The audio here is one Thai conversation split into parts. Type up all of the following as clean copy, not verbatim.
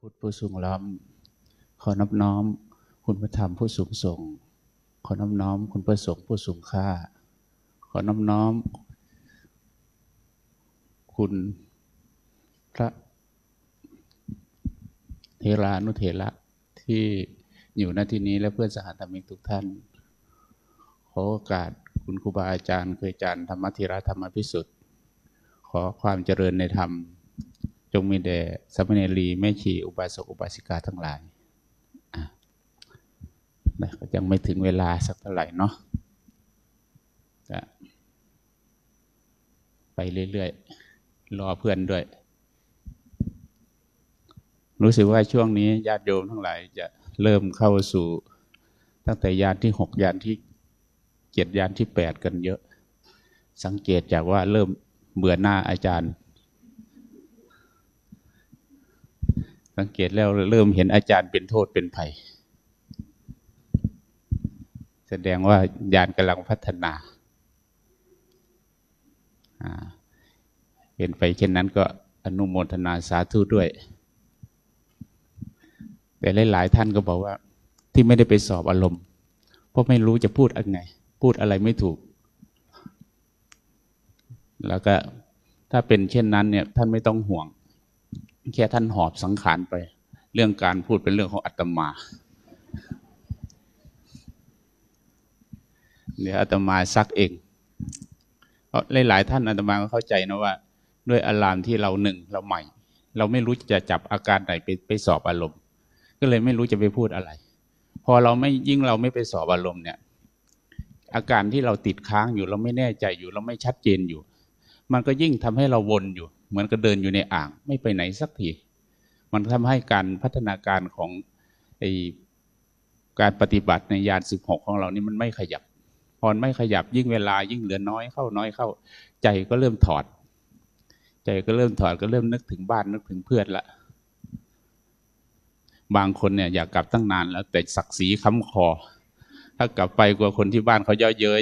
พุทธผู้สูงล้อมขอนอบน้อมคุณพระธรรมผู้สูงส่งขอนอบน้อมคุณพระสงฆ์ผู้สูงค่าขอนอบน้อมคุณพระเทรานุเถระที่อยู่ณที่นี้และเพื่อนสหธรรมิกทุกท่านขอโอกาสคุณครูบาอาจารย์คืออาจารย์ธรรมธีระธรรมภิสุทธิ์ขอความเจริญในธรรมจงมีแด่สามเณรีแม่ชีอุบาสกอุบาสิกาทั้งหลายก็ยังไม่ถึงเวลาสักเท่าไหร่เนาะไปเรื่อยๆรอเพื่อนด้วยรู้สึกว่าช่วงนี้ญาติโยมทั้งหลายจะเริ่มเข้าสู่ตั้งแต่ยานที่6ยานที่7ยานที่8กันเยอะสังเกตจากว่าเริ่มเบื่อหน้าอาจารย์สังเกตแล้วเริ่มเห็นอาจารย์เป็นโทษเป็นภัยแสดงว่ายานกำลังพัฒนาเป็นไปเช่นนั้นก็อนุโมทนาสาธุด้วยแต่หลายๆท่านก็บอกว่าที่ไม่ได้ไปสอบอารมณ์เพราะไม่รู้จะพูดอะไรพูดอะไรไม่ถูกแล้วก็ถ้าเป็นเช่นนั้นเนี่ยท่านไม่ต้องห่วงแค่ท่านหอบสังขารไปเรื่องการพูดเป็นเรื่องของอาตมาเดี๋ยวอาตมาซักเองเพราะหลายๆท่านอาตมาก็เข้าใจนะว่าด้วยอารามที่เราเราใหม่เราไม่รู้จะจับอาการไหนไปสอบอารมณ์ก็เลยไม่รู้จะไปพูดอะไรพอเราไม่ไปสอบอารมณ์เนี่ยอาการที่เราติดค้างอยู่เราไม่แน่ใจอยู่เราไม่ชัดเจนอยู่มันก็ยิ่งทำให้เราวนอยู่เหมือนกับเดินอยู่ในอ่างไม่ไปไหนสักทีมันทำให้การพัฒนาการของการปฏิบัติในญาณ16ของเรานี่มันไม่ขยับพอไม่ขยับยิ่งเวลายิ่งเหลือน้อยเข้าใจก็เริ่มถอดก็เริ่มนึกถึงบ้านนึกถึงเพื่อนละบางคนเนี่ยอยากกลับตั้งนานแล้วแต่ศักดิ์ศรีค้ำคอถ้ากลับไปกลัวคนที่บ้านเขาเย่อเย้ย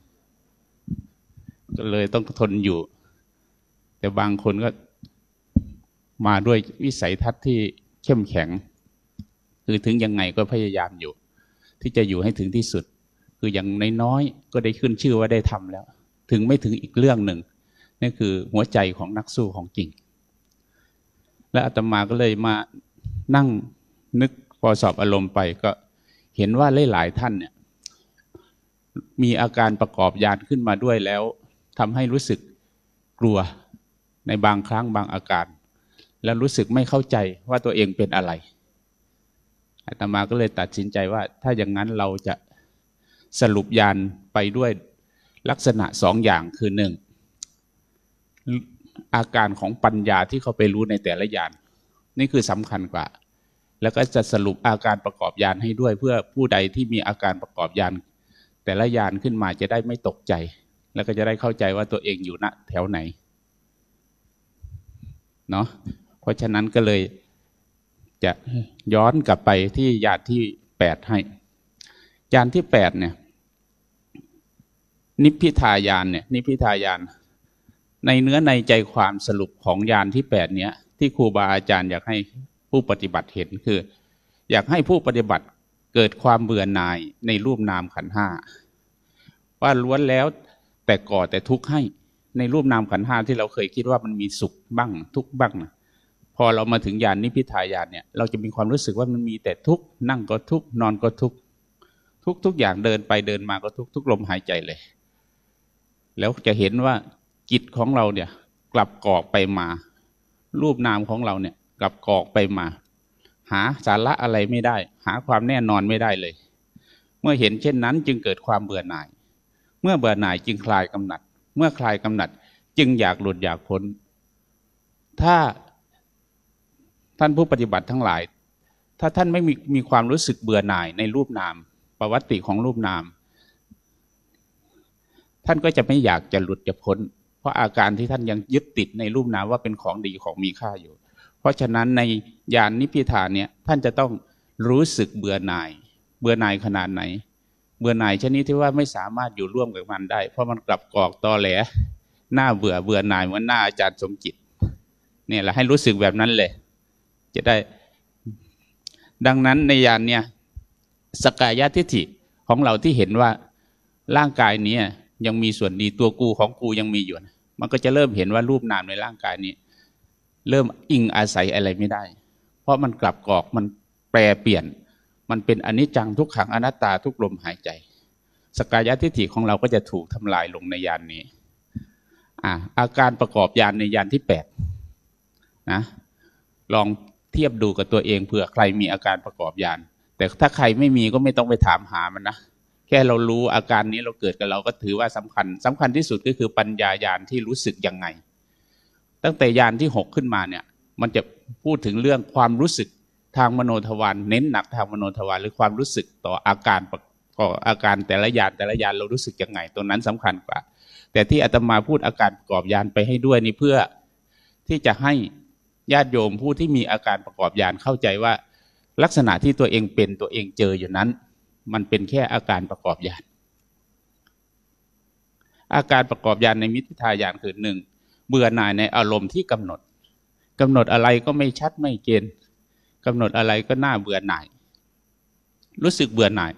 ก็เลยต้องทนอยู่แต่บางคนก็มาด้วยวิสัยทัศน์ที่เข้มแข็งคือถึงยังไงก็พยายามอยู่ที่จะอยู่ให้ถึงที่สุดคืออย่างน้อยๆก็ได้ขึ้นชื่อว่าได้ทำแล้วถึงไม่ถึงอีกเรื่องหนึ่งนั่นคือหัวใจของนักสู้ของจริงและอาตมาก็เลยมานั่งนึกพอสอบอารมณ์ไปก็เห็นว่าหลายๆท่านเนี่ยมีอาการประกอบญาณขึ้นมาด้วยแล้วทำให้รู้สึกกลัวในบางครั้งบางอาการแล้วรู้สึกไม่เข้าใจว่าตัวเองเป็นอะไรอาตมาก็เลยตัดสินใจว่าถ้าอย่างนั้นเราจะสรุปญาณไปด้วยลักษณะ2อย่างคือ1อาการของปัญญาที่เขาไปรู้ในแต่ละญาณนี่คือสำคัญกว่าแล้วก็จะสรุปอาการประกอบญาณให้ด้วยเพื่อผู้ใดที่มีอาการประกอบญาณแต่ละญาณขึ้นมาจะได้ไม่ตกใจแล้วก็จะได้เข้าใจว่าตัวเองอยู่ณแถวไหนเนาะเพราะฉะนั้นก็เลยจะย้อนกลับไปที่ญาณที่8ให้ญาณที่8เนี่ยนิพพิทายานเนี่ยนิพพิทายานในเนื้อในใจความสรุปของญาณที่8เนี้ยที่ครูบาอาจารย์อยากให้ผู้ปฏิบัติเห็นคืออยากให้ผู้ปฏิบัติเกิดความเบื่อหน่ายในรูปนามขันธ์5ว่าล้วนแล้วแต่ก่อแต่ทุกข์ให้ในรูปนามขันธ์5ที่เราเคยคิดว่ามันมีสุขบ้างทุกข์บ้างนะพอเรามาถึงญาณนิพพิทายานเนี่ยเราจะมีความรู้สึกว่ามันมีแต่ทุกข์นั่งก็ทุกข์นอนก็ทุกข์ทุกอย่างเดินไปเดินมาก็ทุกลมหายใจเลยแล้วจะเห็นว่าจิตของเราเนี่ยกลับกอกไปมารูปนามของเราเนี่ยกลับกอกไปมาหาสาระอะไรไม่ได้หาความแน่นอนไม่ได้เลยเมื่อเห็นเช่นนั้นจึงเกิดความเบื่อหน่ายเมื่อเบื่อหน่ายจึงคลายกำหนัดเมื่อคลายกำหนัดจึงอยากหลุดอยากพ้นถ้าท่านผู้ปฏิบัติทั้งหลายถ้าท่านไม่มีความรู้สึกเบื่อหน่ายในรูปนามประวัติของรูปนามท่านก็จะไม่อยากจะหลุดจะพ้นเพราะอาการที่ท่านยังยึดติดในรูปนามว่าเป็นของดีของมีค่าอยู่เพราะฉะนั้นในญาณนิพพิทาเนี่ยท่านจะต้องรู้สึกเบื่อหน่ายขนาดไหนเบื่อหน่ายชนิดที่ว่าไม่สามารถอยู่ร่วมกับมันได้เพราะมันกลับกอกตอแหลหน้าเบื่อหน่ายเหมือนหน้าอาจารย์สมจิตเนี่ยแหละให้รู้สึกแบบนั้นเลยจะได้ดังนั้นในญาณเนี่ยสกายทิฏฐิของเราที่เห็นว่าร่างกายนี้ยังมีส่วนดีตัวกูของกูยังมีอยู่มันก็จะเริ่มเห็นว่ารูปนามในร่างกายนี้เริ่มอิงอาศัยอะไรไม่ได้เพราะมันกลับกรอกมันแปรเปลี่ยนมันเป็นอนิจจังทุกขังอนัตตาทุกลมหายใจสกายทิฏฐิของเราก็จะถูกทำลายลงในญาณนี้อาการประกอบญาณในญาณที่8นะลองเทียบดูกับตัวเองเผื่อใครมีอาการประกอบญาณแต่ถ้าใครไม่มีก็ไม่ต้องไปถามหามันนะแค่เรารู้อาการนี้เราเกิดกับเราก็ถือว่าสำคัญที่สุดก็คือปัญญาญาณที่รู้สึกยังไงตั้งแต่ญาณที่6ขึ้นมาเนี่ยมันจะพูดถึงเรื่องความรู้สึกทางมโนทวารเน้นหนักทางมโนทวารหรือความรู้สึกต่ออาการแต่ละญาณเรารู้สึกยังไงตรงนั้นสำคัญกว่าแต่ที่อาตมาพูดอาการประกอบญาณไปให้ด้วยนี่เพื่อที่จะให้ญาติโยมผู้ที่มีอาการประกอบญาณเข้าใจว่าลักษณะที่ตัวเองเป็นตัวเองเจออยู่นั้นมันเป็นแค่อาการประกอบญาณอาการประกอบญาณในมิตรทายานคือ1เบื่อหน่ายในอารมณ์ที่กำหนดอะไรก็ไม่ชัดไม่เกณฑ์กำหนดอะไรก็น่าเบื่อหน่ายรู้สึกเบื่อหน่าย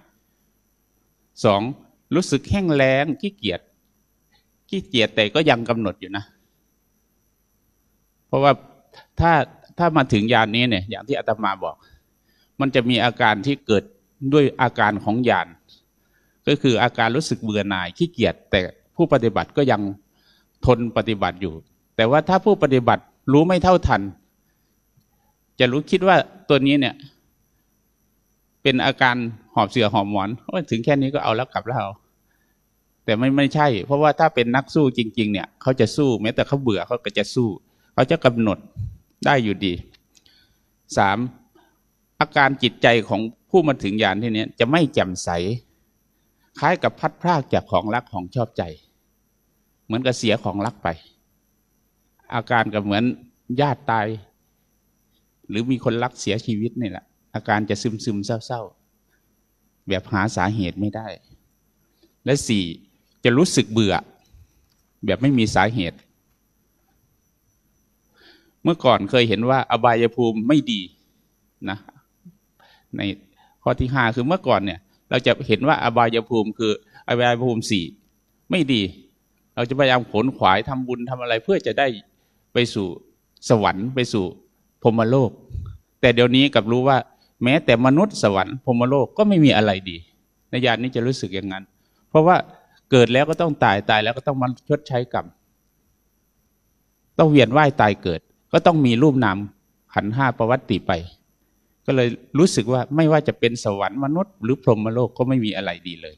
2รู้สึกแห้งแล้งขี้เกียจแต่ก็ยังกำหนดอยู่นะเพราะว่าถ้ามาถึงญาณนี้เนี่ยอย่างที่อาตมาบอกมันจะมีอาการที่เกิดด้วยอาการของญาณก็คืออาการรู้สึกเบื่อหน่ายขี้เกียจแต่ผู้ปฏิบัติก็ยังทนปฏิบัติอยู่แต่ว่าถ้าผู้ปฏิบัติรู้ไม่เท่าทันจะรู้คิดว่าตัวนี้เนี่ยเป็นอาการหอบเสือหอบหมอนถึงแค่นี้ก็เอาแล้วกลับแล้วแต่ไม่ใช่เพราะว่าถ้าเป็นนักสู้จริงๆเนี่ยเขาจะสู้แม้แต่เขาเบื่อเขาก็จะสู้เขาจะกำหนดได้อยู่ดี3อาการจิตใจของผู้มาถึงญาณที่นี้จะไม่แจ่มใสคล้ายกับพัดพรากจากของรักของชอบใจเหมือนกับเสียของรักไปอาการก็เหมือนญาติตายหรือมีคนรักเสียชีวิตนี่แหละอาการจะซึมเศร้าแบบหาสาเหตุไม่ได้และ4จะรู้สึกเบื่อแบบไม่มีสาเหตุเมื่อก่อนเคยเห็นว่าอบายภูมิไม่ดีนะในข้อที่5คือเมื่อก่อนเนี่ยเราจะเห็นว่าอบายภูมิคืออบายภูมิ4ไม่ดีเราจะพยายามขนขวายทำบุญทำอะไรเพื่อจะได้ไปสู่สวรรค์ไปสู่พรหมโลกแต่เดี๋ยวนี้กลับรู้ว่าแม้แต่มนุษย์สวรรค์พรหมโลกก็ไม่มีอะไรดีในญาณนี้จะรู้สึกอย่างนั้นเพราะว่าเกิดแล้วก็ต้องตายแล้วก็ต้องมาชดใช้กรรมต้องเวียนว่ายตายเกิดก็ต้องมีรูปนามขันธ์5ประวัติไปก็เลยรู้สึกว่าไม่ว่าจะเป็นสวรรค์มนุษย์หรือพรหมโลกก็ไม่มีอะไรดีเลย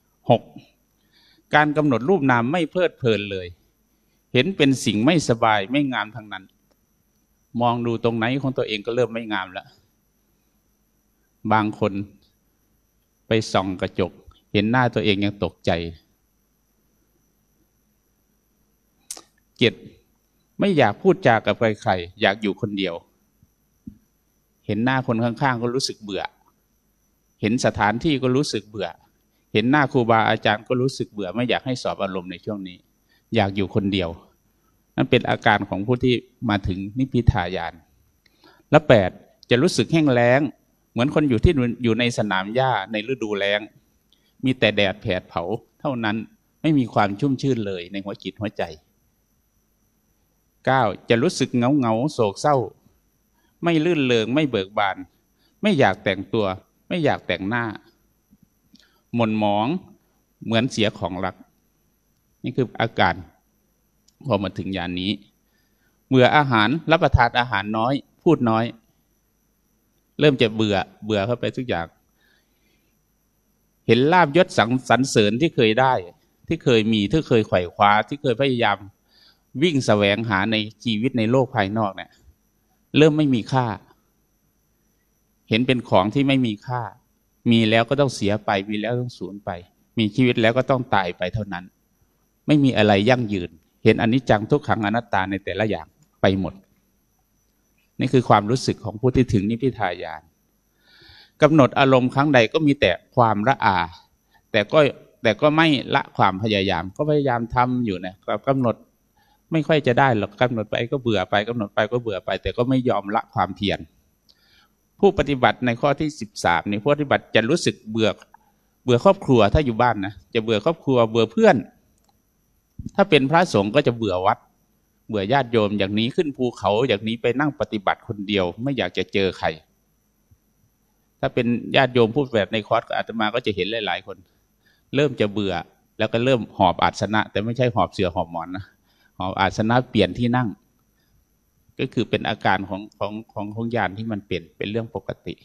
6การกำหนดรูปนามไม่เพลิดเพลินเลยเห็นเป็นสิ่งไม่สบายไม่งามทั้งนั้นมองดูตรงไหนของตัวเองก็เริ่มไม่งามแล้วบางคนไปส่องกระจกเห็นหน้าตัวเองยังตกใจ7ไม่อยากพูดจากับใครๆอยากอยู่คนเดียวเห็นหน้าคนข้างๆก็รู้สึกเบื่อเห็นสถานที่ก็รู้สึกเบื่อเห็นหน้าครูบาอาจารย์ก็รู้สึกเบื่อไม่อยากให้สอบอารมณ์ในช่วงนี้อยากอยู่คนเดียวนั่นเป็นอาการของผู้ที่มาถึงนิพพิทายานและ8จะรู้สึกแห้งแล้งเหมือนคนอยู่ในสนามหญ้าในฤดูแล้งมีแต่แดดแผดเผาเท่านั้นไม่มีความชุ่มชื่นเลยในหัวจิตหัวใจ9จะรู้สึกเหงาโศกเศร้าไม่ลื่นเริงไม่เบิกบานไม่อยากแต่งตัวไม่อยากแต่งหน้าหม่นหมองเหมือนเสียของรักนี่คืออาการพอมาถึงญาณนี้เบื่ออาหารรับประทานอาหารน้อยพูดน้อยเริ่มจะเบื่อเข้าไปทุกอย่างเห็นลาภยศสรรเสริญที่เคยได้ที่เคยมีที่เคยไขว่คว้าที่เคยพยายามวิ่งแสวงหาในชีวิตในโลกภายนอกเนี่ยเริ่มไม่มีค่าเห็นเป็นของที่ไม่มีค่ามีแล้วก็ต้องเสียไปมีแล้วต้องสูญไปมีชีวิตแล้วก็ต้องตายไปเท่านั้นไม่มีอะไรยั่งยืนเห็นอนิจจังทุกขังอนัตตาในแต่ละอย่างไปหมดนี่คือความรู้สึกของผู้ที่ถึงนิพพิทายานกำหนดอารมณ์ครั้งใดก็มีแต่ความละอาแต่ก็ไม่ละความพยายามก็พยายามทำอยู่นะกำหนดไม่ค่อยจะได้หรอกกำหนดไปก็เบื่อไปกำหนดไปก็เบื่อไปแต่ก็ไม่ยอมละความเพียรผู้ปฏิบัติในข้อที่13นี่ผู้ปฏิบัติจะรู้สึกเบื่อครอบครัวถ้าอยู่บ้านนะจะเบื่อครอบครัวเบื่อเพื่อนถ้าเป็นพระสงฆ์ก็จะเบื่อวัดเบื่อญาติโยมอย่างนี้ขึ้นภูเขาอย่างนี้ไปนั่งปฏิบัติคนเดียวไม่อยากจะเจอใครถ้าเป็นญาติโยมพูดแบบในคอร์สอาตมาก็จะเห็นหลายๆคนเริ่มจะเบื่อแล้วก็เริ่มหอบอาสนะแต่ไม่ใช่หอบเสื่อหอบหมอนนะหอบอาสนะเปลี่ยนที่นั่งก็คือเป็นอาการของญาณที่มันเป็นเรื่องปกติ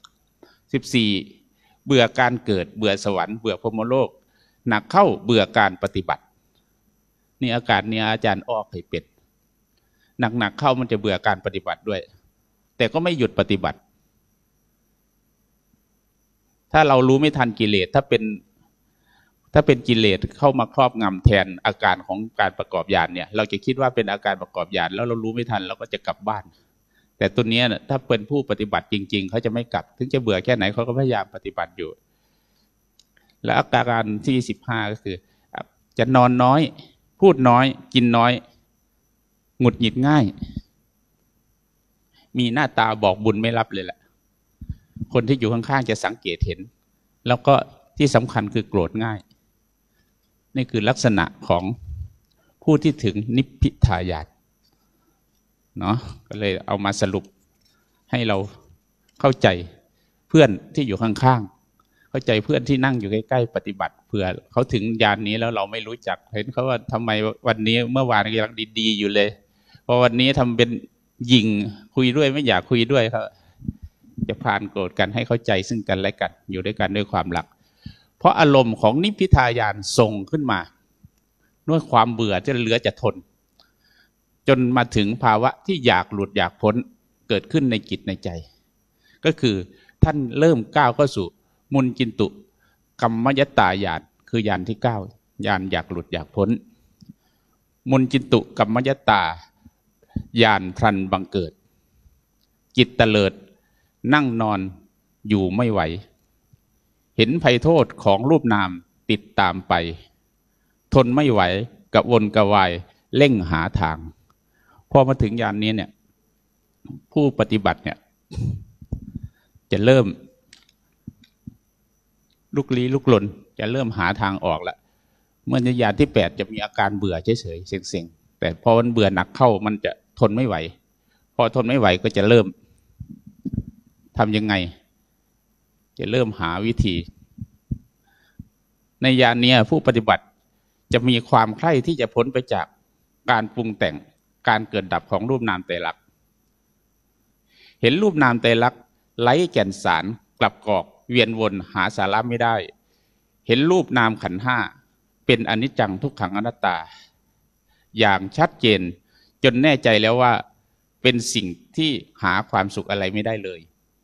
14เบื่อการเกิดเบื่อสวรรค์เบื่อพรหมโลกหนักเข้าเบื่อการปฏิบัตินี่อาการนี้อาจารย์อ้อเคยเป็นหนักเข้ามันจะเบื่อการปฏิบัติด้วยแต่ก็ไม่หยุดปฏิบัติถ้าเรารู้ไม่ทันกิเลสถ้าเป็นกิเลสเข้ามาครอบงำแทนอาการของการประกอบญาณเนี่ยเราจะคิดว่าเป็นอาการประกอบญาณแล้วเรารู้ไม่ทันเราก็จะกลับบ้านแต่ตัวนี้นะถ้าเป็นผู้ปฏิบัติจริงๆเขาจะไม่กลับถึงจะเบื่อแค่ไหนเขาก็พยายามปฏิบัติอยู่และอาการที่15ก็คือจะนอนน้อยพูดน้อยกินน้อยหงุดหงิดง่ายมีหน้าตาบอกบุญไม่รับเลยแหละคนที่อยู่ข้างๆจะสังเกตเห็นแล้วก็ที่สำคัญคือโกรธง่ายนี่คือลักษณะของผู้ที่ถึงนิพพิทายานเนาะก็เลยเอามาสรุปให้เราเข้าใจเพื่อนที่อยู่ข้างๆเข้าใจเพื่อนที่นั่งอยู่ใกล้ๆปฏิบัติเผื่อเขาถึงญาณนี้แล้วเราไม่รู้จักเห็นเขาว่าทำไมวันนี้เมื่อวานยังดีๆอยู่เลยพอวันนี้ทำเป็นหยิ่งคุยด้วยไม่อยากคุยด้วยเขาจะพานโกรธกันให้เข้าใจซึ่งกันและกันอยู่ด้วยกันด้วยความรักเพราะอารมณ์ของนิพพิทายานส่งขึ้นมาด้วยความเบื่อจะเหลือจะทนจนมาถึงภาวะที่อยากหลุดอยากพ้นเกิดขึ้นในจิตในใจก็คือท่านเริ่มก้าวเข้าสู่มุนจินตุกัมมยตายานคือญาณที่9ญาณอยากหลุดอยากพ้นมุนจินตุกัมมยตาญาณพลันบังเกิดจิตเตลิดนั่งนอนอยู่ไม่ไหวเห็นภัยโทษของรูปนามติดตามไปทนไม่ไหวกระวนกระวายเร่งหาทางพอมาถึงญาณนี้เนี่ยผู้ปฏิบัติเนี่ยจะเริ่มลุกลี้ลุกลนจะเริ่มหาทางออกแล้วเมื่อญาณที่8จะมีอาการเบื่อเฉยๆเซ็งๆแต่พอมันเบื่อหนักเข้ามันจะทนไม่ไหวพอทนไม่ไหวก็จะเริ่มทำยังไงจะเริ่มหาวิธีในญาณนี้ผู้ปฏิบัติจะมีความใคร่ที่จะพ้นไปจากการปรุงแต่งการเกิดดับของรูปนามไตรลักษณ์เห็นรูปนามไตรลักษณ์ไร้แก่นสารกลับกอกเวียนวนหาสาระไม่ได้เห็นรูปนามขันธ์5เป็นอนิจจังทุกขังอนัตตาอย่างชัดเจนจนแน่ใจแล้วว่าเป็นสิ่งที่หาความสุขอะไรไม่ได้เลย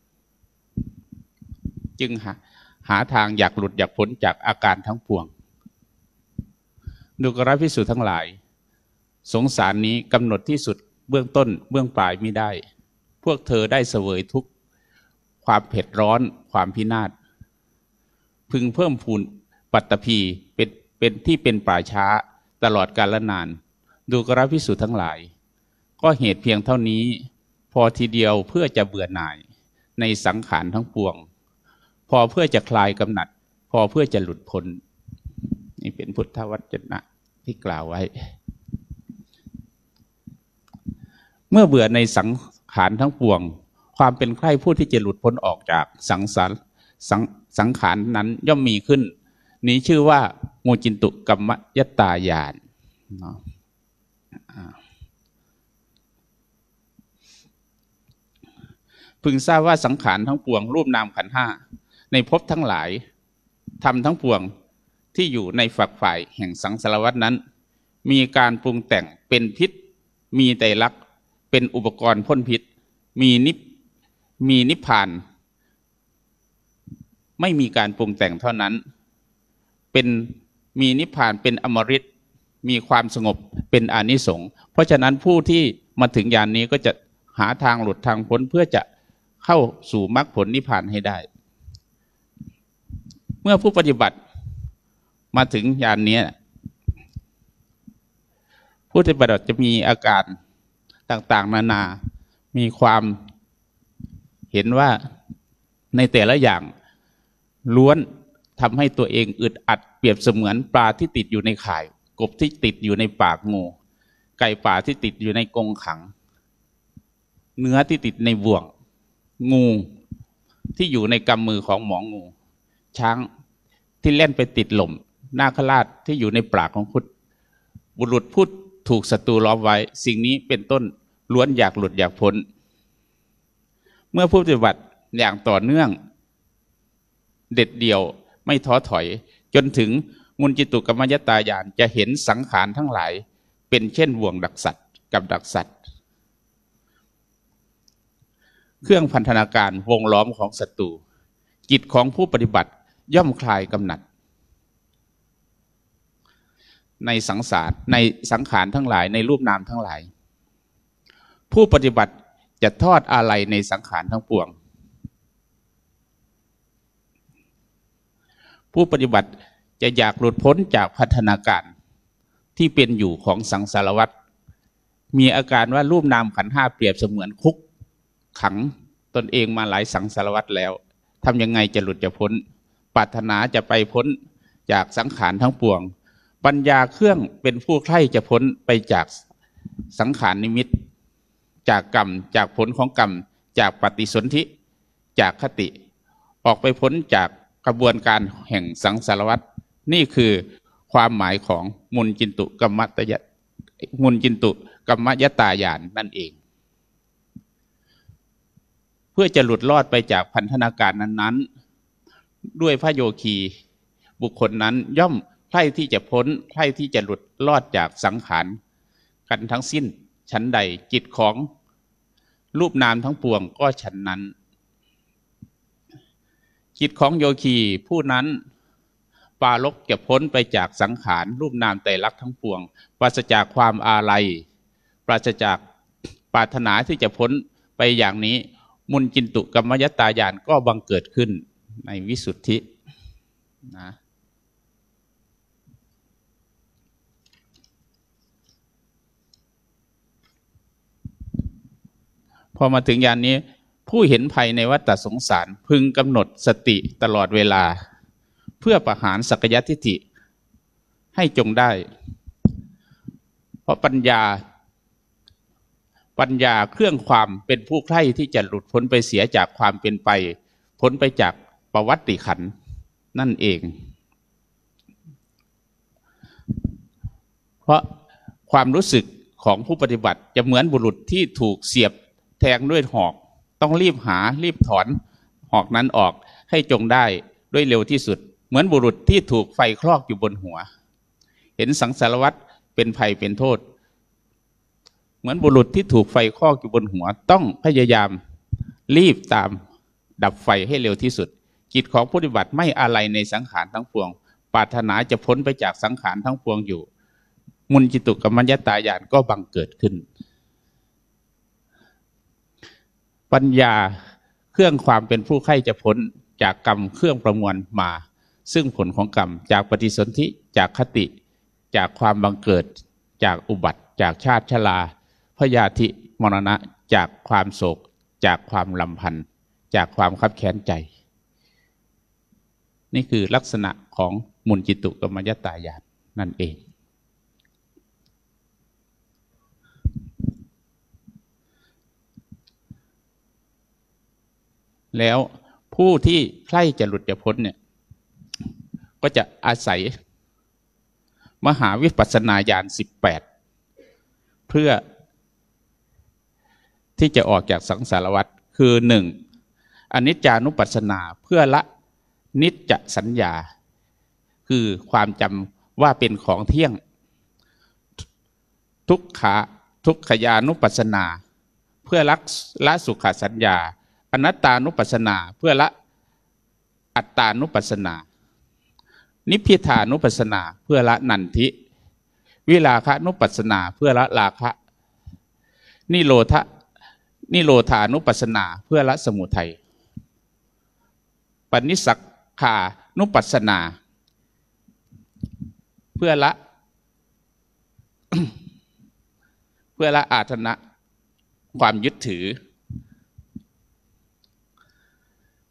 จึงหาทางอยากหลุดอยากพ้นจากอาการทั้งปวงดูกราภิกษุทั้งหลายสงสารนี้กำหนดที่สุดเบื้องต้นเบื้องปลายไม่ได้พวกเธอได้เสวยทุกข์ความเผ็ดร้อนความพินาศพึงเพิ่มพูนปัตตภีเป็นที่เป็นป่าช้าตลอดกาลนานดูกราภิกษุทั้งหลายก็เหตุเพียงเท่านี้พอทีเดียวเพื่อจะเบื่อหน่ายในสังขารทั้งปวงพอเพื่อจะคลายกำหนัดพอเพื่อจะหลุดพ้นนี่เป็นพุทธวจนะที่กล่าวไว้เมื่อเบื่อในสังขารทั้งปวงความเป็นใคร่ผู้ที่จะหลุดพ้นออกจากสังขารนั้นย่อมมีขึ้นนี้ชื่อว่าโมจินตุกัมมยตายานพึงทราบว่าสังขารทั้งปวงรูปนามขันธ์5ในภพทั้งหลายธรรมทั้งปวงที่อยู่ในฝักฝ่ายแห่งสังสารวัฏนั้นมีการปรุงแต่งเป็นพิษมีไตรลักษณ์เป็นอุปกรณ์พ่นพิษมีนิพพานไม่มีการปรุงแต่งเท่านั้นมีนิพพานเป็นอมฤตมีความสงบเป็นอานิสงส์เพราะฉะนั้นผู้ที่มาถึงญาณนี้ก็จะหาทางหลุดทางพ้นเพื่อจะเข้าสู่มรรคผลนิพพานให้ได้เมื่อผู้ปฏิบัติมาถึงญาณนี้ผู้ปฏิบัติจะมีอาการต่างๆนานามีความเห็นว่าในแต่ละอย่างล้วนทำให้ตัวเองอึดอัดเปรียบเสมือนปลาที่ติดอยู่ในข่ายกบที่ติดอยู่ในปากงูไก่ป่าที่ติดอยู่ในกรงขังเนื้อที่ติดในบ่วงงูที่อยู่ในกำมือของหมองูช้างที่เล่นไปติดหล่มนาคราชที่อยู่ในปากของคุดบุรุษพูดถูกศัตรูล้อมไว้สิ่งนี้เป็นต้นล้วนอยากหลุดอยากพ้นเมื่อผู้ปฏิบัติอย่างต่อเนื่องเด็ดเดี่ยวไม่ท้อถอยจนถึงมุนจิตุกรรมยตาญาณจะเห็นสังขารทั้งหลายเป็นเช่นบ่วงดักสัตว์กับดักสัตว์เครื่องพันธนาการวงล้อมของศัตรูจิตของผู้ปฏิบัติย่อมคลายกำหนัดในสังขารทั้งหลายในรูปนามทั้งหลายผู้ปฏิบัติจะทอดอาลัยในสังขารทั้งปวงผู้ปฏิบัติจะอยากหลุดพ้นจากพันธนาการที่เป็นอยู่ของสังสารวัฏมีอาการว่ารูปนามขันธ์ห้าเปรียบเสมือนคุกขังตนเองมาหลายสังสารวัฏแล้วทำยังไงจะหลุดจะพ้นปรารถนาจะไปพ้นจากสังขารทั้งปวงปัญญาเครื่องเป็นผู้ใคร่จะพ้นไปจากสังขารนิมิตจากกรรมจากผลของกรรมจากปฏิสนธิจากคติออกไปพ้นจากกระบวนการแห่งสังสารวัฏนี่คือความหมายของมุนจินตุกัมมยตาญาณนั่นเองเพื่อจะหลุดรอดไปจากพันธนาการนั้นๆด้วยพระโยคีบุคคลนั้นย่อมใคร่ที่จะพ้นใคร่ที่จะหลุดรอดจากสังขารกันทั้งสิ้นชั้นใดจิตของรูปนามทั้งปวงก็ฉันนั้นจิตของโยคีผู้นั้นปาลกจะพ้นไปจากสังขารรูปนามไตรลักษณ์ทั้งปวงปราศจากความอาลัยปราศจากปรารถนาที่จะพ้นไปอย่างนี้มุนจินตุกัมมยตาญาณก็บังเกิดขึ้นในวิสุทธินะพอมาถึงญาณนี้ผู้เห็นภัยในวัฏสงสารพึงกำหนดสติตลอดเวลาเพื่อประหารสักยทิฏฐิให้จงได้เพราะปัญญาเครื่องความเป็นผู้ใคร่ที่จะหลุดพ้นไปเสียจากความเป็นไปพ้นไปจากประวัติขันธ์นั่นเองเพราะความรู้สึกของผู้ปฏิบัติจะเหมือนบุรุษที่ถูกเสียบแทงด้วยหอกต้องรีบถอนหอกนั้นออกให้จงได้ด้วยเร็วที่สุดเหมือนบุรุษที่ถูกไฟคลอกอยู่บนหัวเห็นสังสารวัฏเป็นภัยเป็นโทษเหมือนบุรุษที่ถูกไฟคลอกอยู่บนหัวต้องพยายามรีบตามดับไฟให้เร็วที่สุดจิตของผู้ปฏิบัติไม่อาลัยในสังขารทั้งปวงปรารถนาจะพ้นไปจากสังขารทั้งปวงอยู่มุนจิตุกัมมยตาญาณก็บังเกิดขึ้นปัญญาเครื่องความเป็นผู้ใคร่จะพ้นจากกรรมเครื่องประมวลมาซึ่งผลของกรรมจากปฏิสนธิจากคติจากความบังเกิดจากอุบัติจากชาติชราพยาธิมรณะจากความโศกจากความลำพันธ์จากความคับแค้นใจนี่คือลักษณะของมุนจิตุกัมมยตาญาณนั่นเองแล้วผู้ที่ใคร่จะหลุดจะพ้นเนี่ยก็จะอาศัยมหาวิปัสสนาญาณ18เพื่อที่จะออกจากสังสารวัฏคือ1อนิจจานุปัสสนาเพื่อละนิจจสัญญาคือความจำว่าเป็นของเที่ยงทุกขญานุปัสสนาเพื่อละสุขสัญญาอนัตตานุปัสสนาเพื่อละอัตตานุปัสสนานิพพิทานุปัสสนาเพื่อละนันทิวิราคะนุปัสสนาเพื่อละราคะนิโรธานุปัสสนาเพื่อละสมุทัยปณิสักขานุปัสสนาเพื่อละ อาทนะความยึดถือ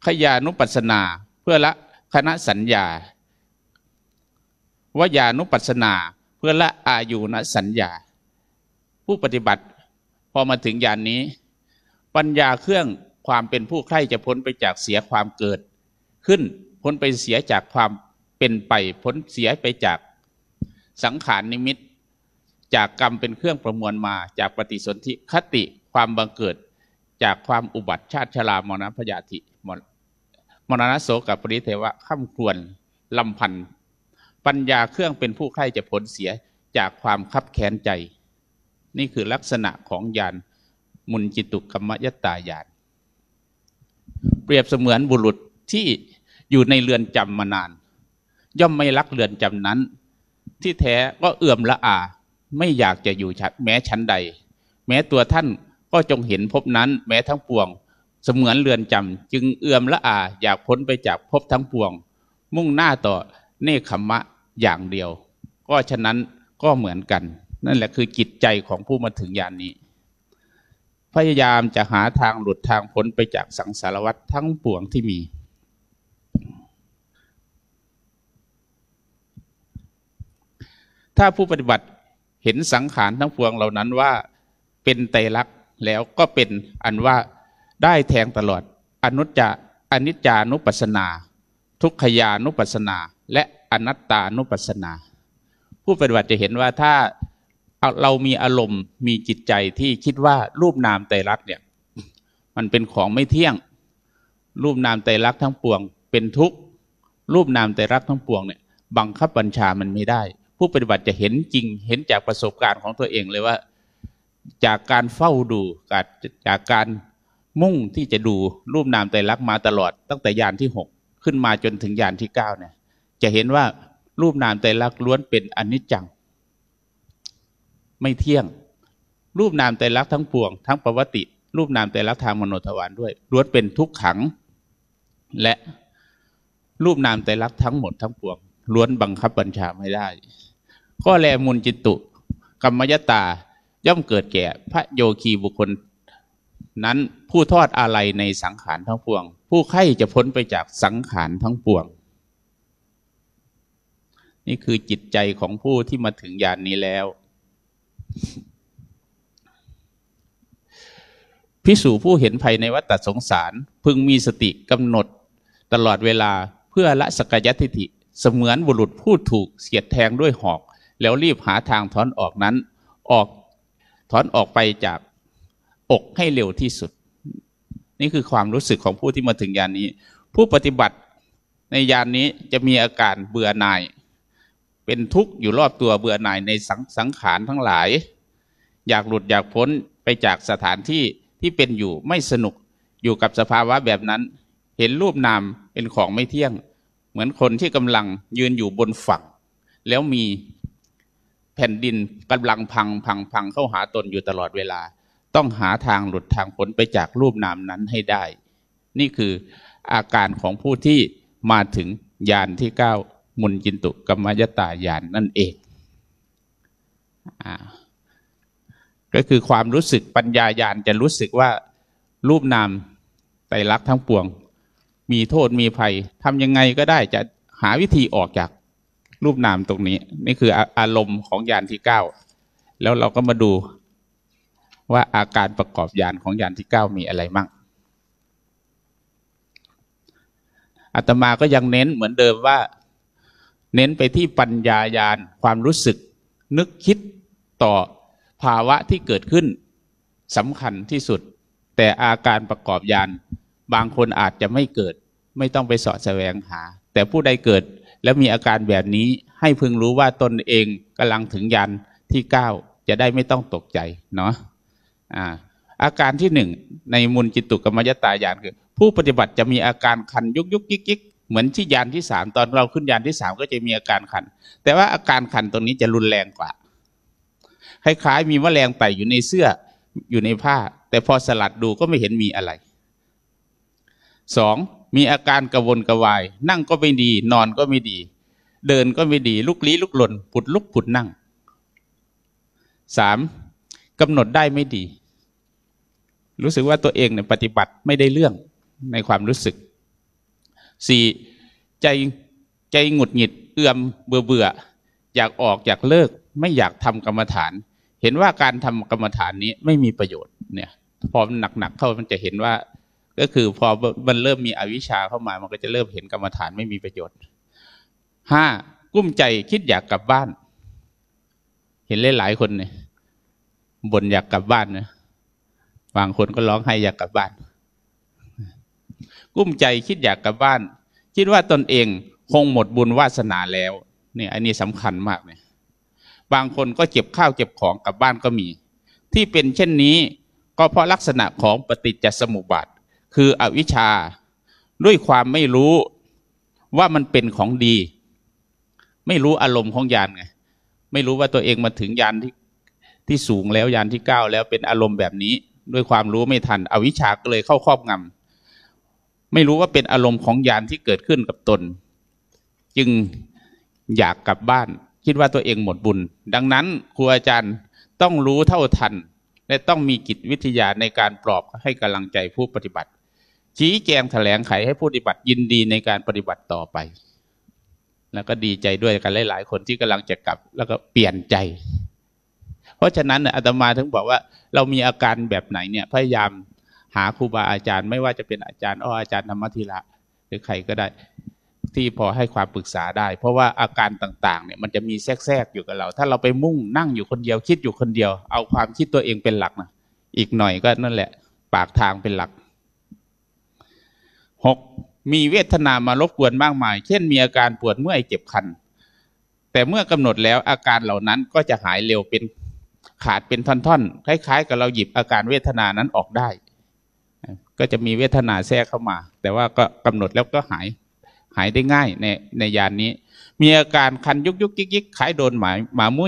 ขยานุปัสสนาเพื่อละคณะสัญญาวญานุปัสสนาเพื่อละอายุณสัญญาผู้ปฏิบัติพอมาถึงญาณนี้ปัญญาเครื่องความเป็นผู้ใคร่จะพ้นไปจากเสียความเกิดขึ้นพ้นไปเสียจากความเป็นไปพ้นเสียไปจากสังขารนิมิตจากกรรมเป็นเครื่องประมวลมาจากปฏิสนธิคติความบังเกิดจากความอุบัติชาติชรามรณพยาธิมรณะโสกปริเทวะข้ามครวนลำพันธ์ปัญญาเครื่องเป็นผู้ใคร่จะพ้นเสียจากความคับแค้นใจนี่คือลักษณะของญาณมุนจิตุกัมมยตาญาณเปรียบเสมือนบุรุษที่อยู่ในเรือนจำมานานย่อมไม่รักเรือนจำนั้นที่แท้ก็เอื่อมละอาไม่อยากจะอยู่แม้ชั้นใดแม้ตัวท่านก็จงเห็นภพนั้นแม้ทั้งปวงเสมือนเรือนจำจึงเอื่อมละอาอยากพ้นไปจากภพทั้งปวงมุ่งหน้าต่อเนคขมมะอย่างเดียวก็ฉะนั้นก็เหมือนกันนั่นแหละคือจิตใจของผู้มาถึงญาณนี้พยายามจะหาทางหลุดทางพ้นไปจากสังสารวัฏทั้งปวงที่มีถ้าผู้ปฏิบัติเห็นสังขารทั้งปวงเหล่านั้นว่าเป็นไตรลักษณ์แล้วก็เป็นอันว่าได้แทงตลอดอนิจจานุปัสสนาทุกขญานุปัสสนาและอนัตตานุปัสสนาผู้ปฏิบัติจะเห็นว่าถ้าเรามีอารมณ์มีจิตใจที่คิดว่ารูปนามไตรลักษณ์เนี่ยมันเป็นของไม่เที่ยงรูปนามไตรลักษณ์ทั้งปวงเป็นทุกข์รูปนามไตรลักษณ์ทั้งปวงเนี่ยบังคับบัญชามันไม่ได้ผู้ปฏิบัติจะเห็นจริงเห็นจากประสบการณ์ของตัวเองเลยว่าจากการเฝ้าดูจากการมุ่งที่จะดูรูปนามไตรลักษณ์มาตลอดตั้งแต่ญาณที่6ขึ้นมาจนถึงญาณที่9เนี่ยจะเห็นว่ารูปนามไตรลักษณ์ล้วนเป็นอนิจจังไม่เที่ยงรูปนามไตรลักษณ์ทั้งปวงทั้งปวติรูปนามไตรลักษณ์ทางมโนทวารด้วยล้วนเป็นทุกขังและรูปนามไตรลักษณ์ทั้งหมดทั้งปวงล้วนบังคับบัญชาไม่ได้ข้อแลมุนจิตุกัมมยตาย่อมเกิดแก่พระโยคีบุคคลนั้นผู้ทอดอาลัยในสังขารทั้งปวงผู้ใคร่จะพ้นไปจากสังขารทั้งปวงนี่คือจิตใจของผู้ที่มาถึงญาณนี้แล้วภิกษุผู้เห็นภัยในวัฏสงสารพึงมีสติกำหนดตลอดเวลาเพื่อละสักกายทิฏฐิเสมือนบุรุษผู้ถูกเสียดแทงด้วยหอกแล้วรีบหาทางถอนออกนั้นถอนออกไปจากอกให้เร็วที่สุดนี่คือความรู้สึกของผู้ที่มาถึงญาณนี้ผู้ปฏิบัติในญาณนี้จะมีอาการเบื่อหน่ายเป็นทุกข์อยู่รอบตัวเบื่อหน่ายในสังขารทั้งหลายอยากหลุดอยากพ้นไปจากสถานที่ที่เป็นอยู่ไม่สนุกอยู่กับสภาวะแบบนั้นเห็นรูปนามเป็นของไม่เที่ยงเหมือนคนที่กำลังยืนอยู่บนฝั่งแล้วมีแผ่นดินกำลังพังเข้าหาตนอยู่ตลอดเวลาต้องหาทางหลุดทางพ้นไปจากรูปนามนั้นให้ได้นี่คืออาการของผู้ที่มาถึงญาณที่9มุนจินตุกัมมยตาญาณนั่นเองก็คือความรู้สึกปัญญาญาณจะรู้สึกว่ารูปนามไตรลักษณ์ทั้งปวงมีโทษมีภัยทำยังไงก็ได้จะหาวิธีออกจากรูปนามตรงนี้นี่คืออารมณ์ของญาณที่9แล้วเราก็มาดูว่าอาการประกอบญาณของญาณที่9มีอะไรมั่งอาตมาก็ยังเน้นเหมือนเดิมว่าเน้นไปที่ปัญญาญาณความรู้สึกนึกคิดต่อภาวะที่เกิดขึ้นสำคัญที่สุดแต่อาการประกอบญาณบางคนอาจจะไม่เกิดไม่ต้องไปเสาะแสวงหาแต่ผู้ใดเกิดแล้วมีอาการแบบนี้ให้พึงรู้ว่าตนเองกำลังถึงญาณที่9จะได้ไม่ต้องตกใจเนาะอาการที่1ในมุนจิตุกัมมยตาญาณคือผู้ปฏิบัติจะมีอาการคันยุกยิกเหมือนที่ญาณที่3ตอนเราขึ้นญาณที่3ก็จะมีอาการคันแต่ว่าอาการคันตรงนี้จะรุนแรงกว่าคล้ายๆมีแมลงไต่อยู่ในเสื้ออยู่ในผ้าแต่พอสลัดดูก็ไม่เห็นมีอะไร2มีอาการกระวนกระวายนั่งก็ไม่ดีนอนก็ไม่ดีเดินก็ไม่ดีลุกลี้ลุกลนผุดลุกผุดนั่ง3กำหนดได้ไม่ดีรู้สึกว่าตัวเองเนี่ยปฏิบัติไม่ได้เรื่องในความรู้สึกสี่ใจหงุดหงิดเอื่อมเบื่ออยากออกอยากเลิกไม่อยากทำกรรมฐานเห็นว่าการทำกรรมฐานนี้ไม่มีประโยชน์เนี่ยพอหนักเข้ามันจะเห็นว่าก็คือพอมันเริ่มมีอวิชชาเข้ามามันก็จะเริ่มเห็นกรรมฐานไม่มีประโยชน์ห้ากุ้มใจคิดอยากกลับบ้านเห็นหลายคนเนี่ยบ่นอยากกลับบ้านนะบางคนก็ร้องไห้อยากกลับบ้านกุ้มใจคิดอยากกลับบ้านคิดว่าตนเองคงหมดบุญวาสนาแล้วเนี่ยอันนี้สำคัญมากเนี่ยบางคนก็เก็บข้าวเก็บของกลับบ้านก็มีที่เป็นเช่นนี้ก็เพราะลักษณะของปฏิจจสมุปบาทคืออวิชชาด้วยความไม่รู้ว่ามันเป็นของดีไม่รู้อารมณ์ของญาณไงไม่รู้ว่าตัวเองมาถึงญาณที่สูงแล้วญาณที่9แล้วเป็นอารมณ์แบบนี้ด้วยความรู้ไม่ทันอวิชชาก็เลยเข้าครอบงำไม่รู้ว่าเป็นอารมณ์ของญาณที่เกิดขึ้นกับตนจึงอยากกลับบ้านคิดว่าตัวเองหมดบุญดังนั้นครูอาจารย์ต้องรู้เท่าทันและต้องมีจิตวิทยาในการปลอบให้กำลังใจผู้ปฏิบัติชี้แจงแถลงไขให้ผู้ปฏิบัติยินดีในการปฏิบัติต่อไปแล้วก็ดีใจด้วยกันหลายๆคนที่กำลังจะกลับแล้วก็เปลี่ยนใจเพราะฉะนั้นอาตมาถึงบอกว่าเรามีอาการแบบไหนเนี่ยพยายามหาครูบาอาจารย์ไม่ว่าจะเป็นอาจารย์อาจารย์ธรรมธีระหรือใครก็ได้ที่พอให้ความปรึกษาได้เพราะว่าอาการต่างๆเนี่ยมันจะมีแทรกอยู่กับเราถ้าเราไปมุ่งนั่งอยู่คนเดียวคิดอยู่คนเดียวเอาความคิดตัวเองเป็นหลักนะอีกหน่อยก็นั่นแหละปากทางเป็นหลัก6มีเวทนามารบกวนมากมายเช่นมีอาการปวดเมื่อยเจ็บคันแต่เมื่อกำหนดแล้วอาการเหล่านั้นก็จะหายเร็วเป็นขาดเป็นท่อนๆคล้ายๆกับเราหยิบอาการเวทนานั้นออกได้ก็จะมีเวทนาแทรกเข้ามาแต่ว่าก็กำหนดแล้วก็หายได้ง่ายในยานนี้มีอาการคันยุกยิกคล้ายโดนหมามุ้ย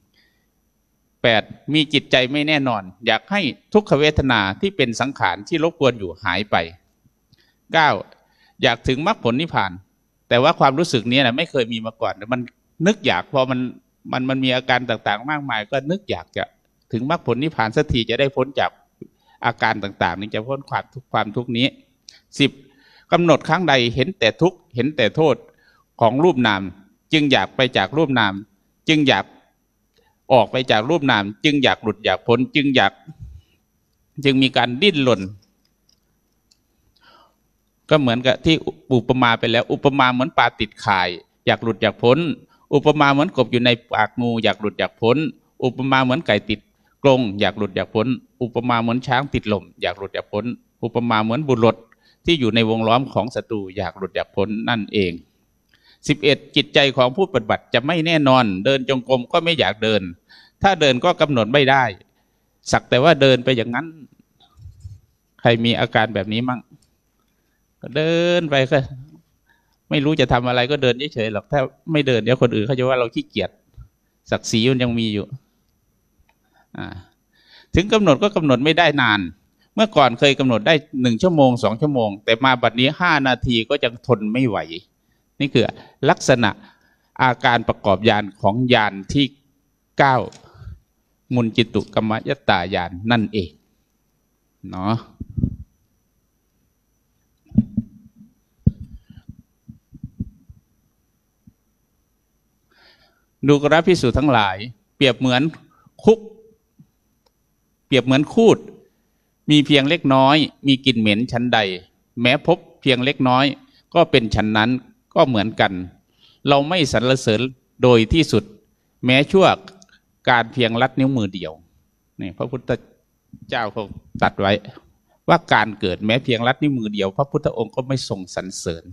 8มีจิตใจไม่แน่นอนอยากให้ทุกขเวทนาที่เป็นสังขารที่รบกวนอยู่หายไป9อยากถึงมรรคผลนิพพานแต่ว่าความรู้สึกนี้นะไม่เคยมีมาก่อนมันนึกอยากพอมันมีอาการต่างๆมากมายก็นึกอยากจะถึงมรรคผลนิพพานสักทีจะได้พ้นจากอาการต่างๆนี้จะพ้นความทุกข์นี้10กำหนดครั้งใดเห็นแต่ทุกข์เห็นแต่โทษของรูปนามจึงอยากไปจากรูปนามจึงอยากออกไปจากรูปนามจึงอยากหลุดอยากพ้นจึงมีการดิ้นรนก็เหมือนกับที่อุปมาไปแล้วอุปมาเหมือนปลาติดข่ายอยากหลุดอยากพ้นอุปมาเหมือนกบอยู่ในปากงูอยากหลุดอยากพ้นอุปมาเหมือนไก่ติดกรงอยากหลุดอยากพ้นอุปมาเหมือนช้างติดลมอยากหลุดอยากพ้นอุปมาเหมือนบุรุษที่อยู่ในวงล้อมของศัตรูอยากหลุดอยากพ้นนั่นเอง11จิตใจของผู้ปฏิบัติจะไม่แน่นอนเดินจงกรมก็ไม่อยากเดินถ้าเดินก็กำหนดไม่ได้สักแต่ว่าเดินไปอย่างนั้นใครมีอาการแบบนี้มั่งก็เดินไปก็ไม่รู้จะทำอะไรก็เดินเฉยๆหรอกถ้าไม่เดินเดี๋ยวคนอื่นเขาจะว่าเราขี้เกียจศักดิ์ศรีมันยังมีอยู่ถึงกำหนดก็กำหนดไม่ได้นานเมื่อก่อนเคยกำหนดได้1 ชั่วโมง2 ชั่วโมงแต่มาบัดนี้5 นาทีก็ยังทนไม่ไหวนี่คือลักษณะอาการประกอบญาณของญาณที่9มุนจิตุกรรมยตตาญาณนั่นเองเนาะดูกราภิกษุทั้งหลายเปรียบเหมือนคุกเปรียบเหมือนคูดมีเพียงเล็กน้อยมีกลิ่นเหม็นชั้นใดแม้พบเพียงเล็กน้อยก็เป็นชั้นนั้นก็เหมือนกันเราไม่สรรเสริญโดยที่สุดแม้ชั่วการเพียงลัดนิ้วมือเดียวนี่พระพุทธเจ้าเขาตรัสไว้ว่าการเกิดแม้เพียงลัดนิ้วมือเดียวพระพุทธองค์ก็ไม่ทรงสรรเสริญ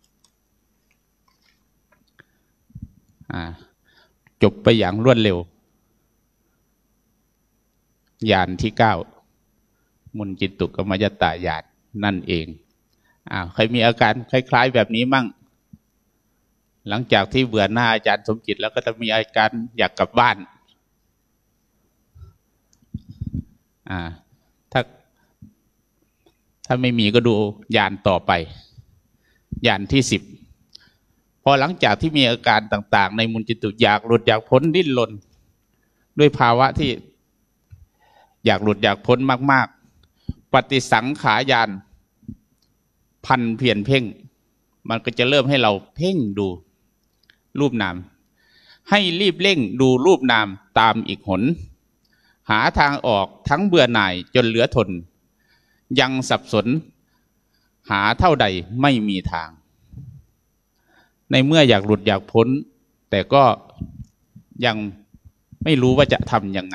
จบไปอย่างรวดเร็วญาณที่9มุนจิตุกรรมยตตาญาณนั่นเองใครมีอาการคล้ายๆแบบนี้มั่งหลังจากที่เบื่อหน้าอาจารย์สมจิตแล้วก็จะมีอาการอยากกลับบ้านถ้าไม่มีก็ดูญาณต่อไปญาณที่10พอหลังจากที่มีอาการต่างๆในมุนจิตุอยากหลุดอยากพ้นดิ้นรนด้วยภาวะที่อยากหลุดอยากพ้นมากๆปฏิสังขายานพันเพียรเพ่งมันก็จะเริ่มให้เราเพ่งดูรูปนามให้รีบเร่งดูรูปนามตามอีกหนหาทางออกทั้งเบื่อหน่ายจนเหลือทนยังสับสนหาเท่าใดไม่มีทางในเมื่ออยากหลุดอยากพ้นแต่ก็ยังไม่รู้ว่าจะทำยังไง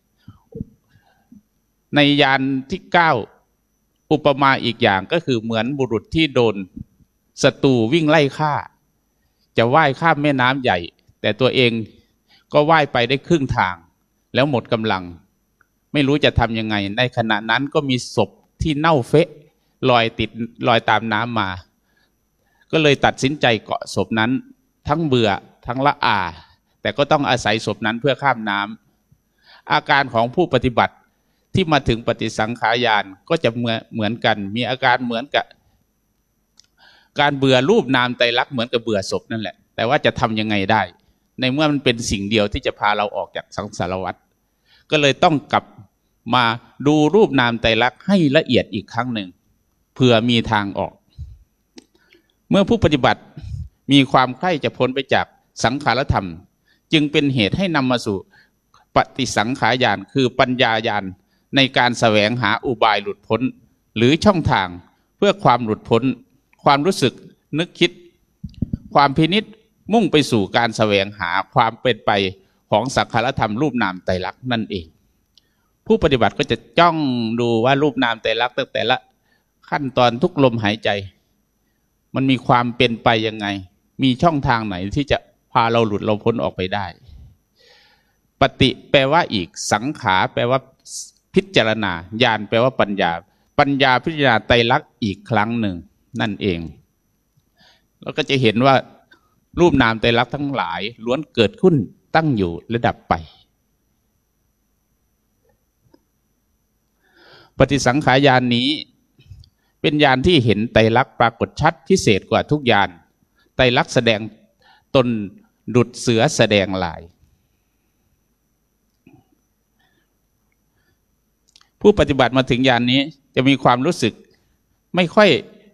ในยานที่9อุปมาอีกอย่างก็คือเหมือนบุรุษที่โดนศัตรูวิ่งไล่ฆ่าจะว่ายข้ามแม่น้ำใหญ่แต่ตัวเองก็ว่ายไปได้ครึ่งทางแล้วหมดกำลังไม่รู้จะทำยังไงในขณะนั้นก็มีศพที่เน่าเฟะลอยตามน้ำมาก็เลยตัดสินใจเกาะศพนั้นทั้งเบื่อทั้งละอาแต่ก็ต้องอาศัยศพนั้นเพื่อข้ามน้ำอาการของผู้ปฏิบัติที่มาถึงปฏิสังขารญาณก็จะเหมือนกันมีอาการเหมือนกับการเบื่อรูปนามไตรลักษณ์เหมือนกับเบื่อศพนั่นแหละแต่ว่าจะทำยังไงได้ในเมื่อมันเป็นสิ่งเดียวที่จะพาเราออกจากสังสารวัฏก็เลยต้องกลับมาดูรูปนามไตรลักษณ์ให้ละเอียดอีกครั้งหนึ่งเพื่อมีทางออกเมื่อผู้ปฏิบัติมีความใคร่จะพ้นไปจากสังขารธรรมจึงเป็นเหตุให้นำมาสู่ปฏิสังขารญาณคือปัญญาญาณในการแสวงหาอุบายหลุดพ้นหรือช่องทางเพื่อความหลุดพ้นความรู้สึกนึกคิดความพินิจมุ่งไปสู่การแสวงหาความเป็นไปของสังขารธรรมรูปนามไตรลักษณ์นั่นเองผู้ปฏิบัติก็จะจ้องดูว่ารูปนามไตรลักษณ์ตั้งแต่ละขั้นตอนทุกลมหายใจมันมีความเป็นไปยังไงมีช่องทางไหนที่จะพาเราหลุดเราพ้นออกไปได้ปฏิแปลว่าอีกสังขารแปลว่าพิจารณาญาณแปลว่าปัญญาพิจารณาไตรลักษณ์อีกครั้งหนึ่งนั่นเองเราก็จะเห็นว่ารูปนามไตรลักษณ์ทั้งหลายล้วนเกิดขึ้นตั้งอยู่และดับไปปฏิสังขารญาณนี้เป็นญาณที่เห็นไตรลักษณ์ปรากฏชัดพิเศษกว่าทุกญาณไตรลักษณ์แสดงตนดุจเสือแสดงลายผู้ปฏิบัติมาถึงญาณนี้จะมีความรู้สึกไม่ค่อย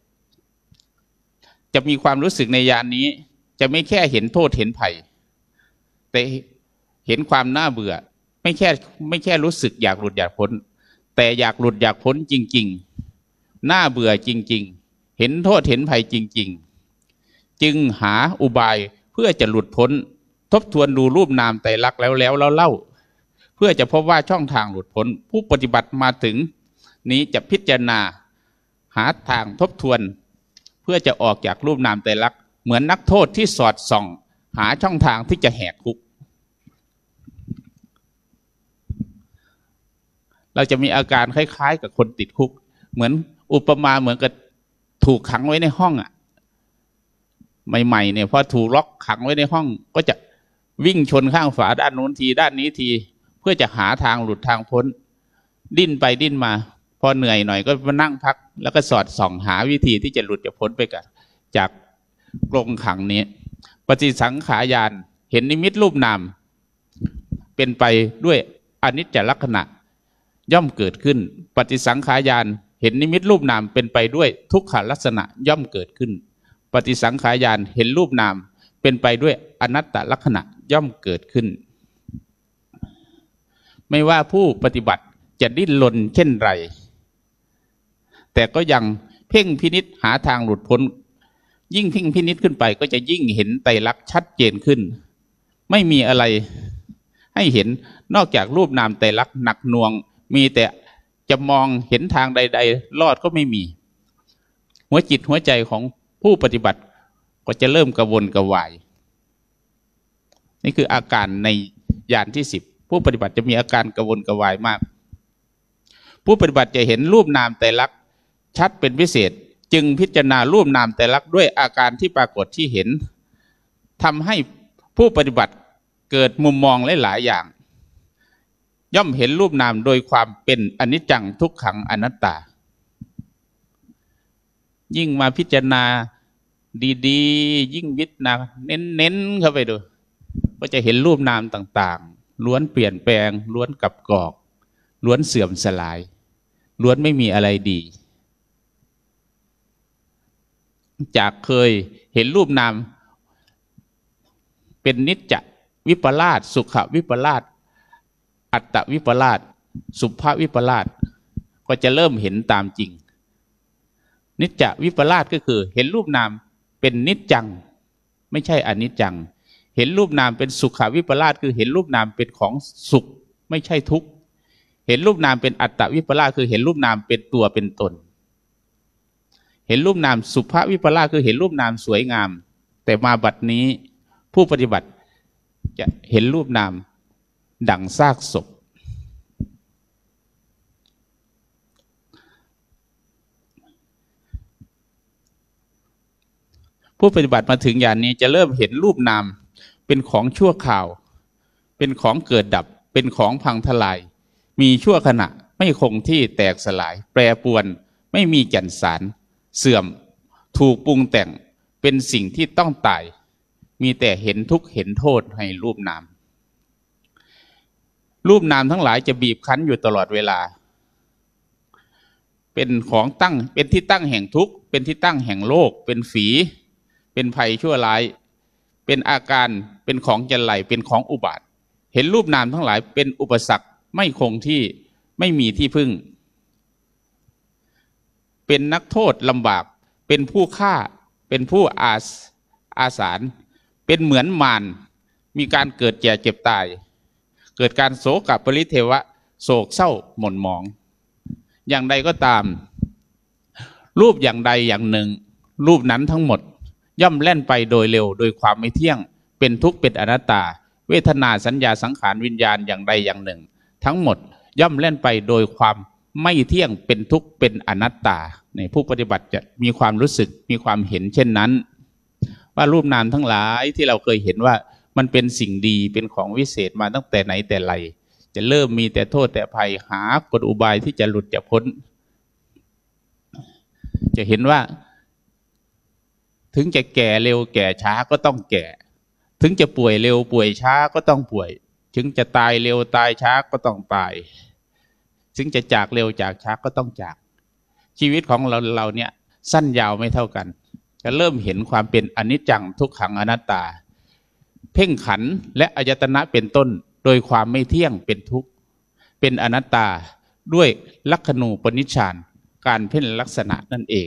จะมีความรู้สึกในญาณนี้จะไม่แค่เห็นโทษเห็นภัยแต่เห็นความน่าเบื่อไม่แค่รู้สึกอยากหลุดอยากพ้นแต่อยากหลุดอยากพ้นจริงๆน่าเบื่อจริงๆเห็นโทษเห็นภัยจริงๆจึงหาอุบายเพื่อจะหลุดพ้นทบทวนดูรูปนามไตรลักษณ์แล้วเล่าเพื่อจะพบว่าช่องทางหลุดพ้นผู้ปฏิบัติมาถึงนี้จะพิจารณาหาทางทบทวนเพื่อจะออกจากรูปนามไตรลักษณ์เหมือนนักโทษที่สอดส่องหาช่องทางที่จะแหกคุกเราจะมีอาการคล้ายๆกับคนติดคุกเหมือนอุปมาเหมือนกับถูกขังไว้ในห้องอ่ะใหม่ๆเนี่ยพอถูกล็อกขังไว้ในห้องก็จะวิ่งชนข้างฝาด้านโน้นทีด้านนี้ทีเพื่อจะหาทางหลุดทางพ้นดิ้นไปดิ้นมาพอเหนื่อยหน่อยก็มานั่งพักแล้วก็สอดส่องหาวิธีที่จะหลุดจะพ้นไปจากกรงขังนี้ปฏิสังขารญาณเห็นนิมิตรูปนามเป็นไปด้วยอนิจจลักษณะย่อมเกิดขึ้นปฏิสังขารญาณเห็นนิมิตรูปนามเป็นไปด้วยทุกขลักษณะย่อมเกิดขึ้นปฏิสังขารญาณเห็นรูปนามเป็นไปด้วยอนัตตลักษณะย่อมเกิดขึ้นไม่ว่าผู้ปฏิบัติจะดิ้นรนเช่นไรแต่ก็ยังเพ่งพินิจหาทางหลุดพ้นยิ่งเพ่งพินิจขึ้นไปก็จะยิ่งเห็นไตรลักษณ์ชัดเจนขึ้นไม่มีอะไรให้เห็นนอกจากรูปนามไตรลักษณ์หนักหน่วงมีแต่จะมองเห็นทางใดๆรอดก็ไม่มีหัวจิตหัวใจของผู้ปฏิบัติก็จะเริ่มกระวนกระวายนี่คืออาการในญาณที่10ผู้ปฏิบัติจะมีอาการกระวนกระวายมากผู้ปฏิบัติจะเห็นรูปนามไตรลักษณ์ชัดเป็นพิเศษจึงพิจารณารูปนามไตรลักษณ์ด้วยอาการที่ปรากฏที่เห็นทำให้ผู้ปฏิบัติเกิดมุมมองหลายๆอย่างย่อมเห็นรูปนามโดยความเป็นอนิจจังทุกขังอนัตตายิ่งมาพิจารณาดีๆยิ่งวิจารณาเน้นเข้าไปดูก็จะเห็นรูปนามต่างๆล้วนเปลี่ยนแปลงล้วนกับกอกล้วนเสื่อมสลายล้วนไม่มีอะไรดีจากเคยเห็นรูปนามเป็นนิจจวิปลาสสุขวิปลาสอัตตวิปลาสสุภวิปลาสก็จะเริ่มเห็นตามจริงนิจจวิปลาสก็คือเห็นรูปนามเป็นนิจจังไม่ใช่อนิจจังเห็นรูปนามเป็นสุขวิปลาสคือเห็นรูปนามเป็นของสุขไม่ใช่ทุกข์เห็นรูปนามเป็นอัตตวิปลาสคือเห็นรูปนามเป็นตัวเป็นตนเห็นรูปนามสุภวิปลาสคือเห็นรูปนามสวยงามแต่มาบัดนี้ผู้ปฏิบัติจะเห็นรูปนามดั่งซากศพผู้ปฏิบัติมาถึงญาณนี้จะเริ่มเห็นรูปนามเป็นของชั่วคราวเป็นของเกิดดับเป็นของพังทลายมีชั่วขณะไม่คงที่แตกสลายแปรปรวนไม่มีแก่นสารเสื่อมถูกปรุงแต่งเป็นสิ่งที่ต้องตายมีแต่เห็นทุกข์เห็นโทษให้รูปนามรูปนามทั้งหลายจะบีบคั้นอยู่ตลอดเวลาเป็นของตั้งเป็นที่ตั้งแห่งทุกข์เป็นที่ตั้งแห่งโลกเป็นฝีเป็นภัยชั่วร้ายเป็นอาการเป็นของจันไรเป็นของอุบาทเห็นรูปนามทั้งหลายเป็นอุปสรรคไม่คงที่ไม่มีที่พึ่งเป็นนักโทษลำบากเป็นผู้ฆ่าเป็นผู้อาสารเป็นเหมือนมารมีการเกิดแก่เจ็บตายเกิดการโศกปริเทวะโศกเศร้าหม่นหมองอย่างใดก็ตามรูปอย่างใดอย่างหนึ่งรูปนั้นทั้งหมดย่อมแล่นไปโดยเร็วโดยความไม่เที่ยงเป็นทุกข์เป็นอนัตตาเวทนาสัญญาสังขารวิญญาณอย่างใดอย่างหนึ่งทั้งหมดย่อมแล่นไปโดยความไม่เที่ยงเป็นทุกข์เป็นอนัตตาในผู้ปฏิบัติจะมีความรู้สึกมีความเห็นเช่นนั้นว่ารูปนามทั้งหลายที่เราเคยเห็นว่ามันเป็นสิ่งดีเป็นของวิเศษมาตั้งแต่ไหนแต่ไรจะเริ่มมีแต่โทษแต่ภัยหากลอุบายที่จะหลุดจะพ้นจะเห็นว่าถึงจะแก่เร็วแก่ช้าก็ต้องแก่ถึงจะป่วยเร็วป่วยช้าก็ต้องป่วยถึงจะตายเร็วตายช้าก็ต้องตายถึงจะจากเร็วจากช้าก็ต้องจากชีวิตของเราเนี่ยสั้นยาวไม่เท่ากันจะเริ่มเห็นความเป็นอนิจจังทุกขังอนัตตาเพ่งขันและอายตนะเป็นต้นโดยความไม่เที่ยงเป็นทุกข์เป็นอนัตตาด้วยลักขณูปนิชฌานการเพ่งลักษณะนั่นเอง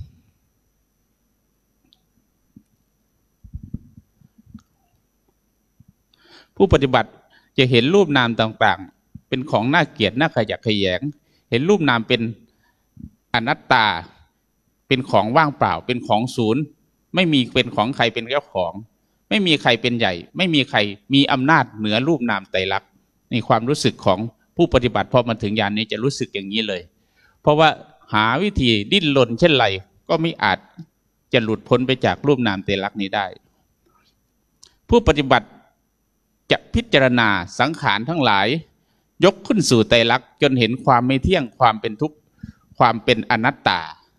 ผู้ปฏิบัติจะเห็นรูปนามต่างๆเป็นของน่าเกลียดน่าขยะแขยงเห็นรูปนามเป็นอนัตตาเป็นของว่างเปล่าเป็นของศูนย์ไม่มีเป็นของใครเป็นเจ้าของไม่มีใครเป็นใหญ่ไม่มีใครมีอำนาจเหนือรูปนามไตรลักษณ์ในความรู้สึกของผู้ปฏิบัติพอมาถึงญาณนี้จะรู้สึกอย่างนี้เลยเพราะว่าหาวิธีดิ้นรนเช่นไรก็ไม่อาจจะหลุดพ้นไปจากรูปนามไตรลักษณ์นี้ได้ผู้ปฏิบัติจะพิจารณาสังขารทั้งหลายยกขึ้นสู่ไตรลักษณ์จนเห็นความไม่เที่ยงความเป็นทุกข์ความเป็นอนัตตา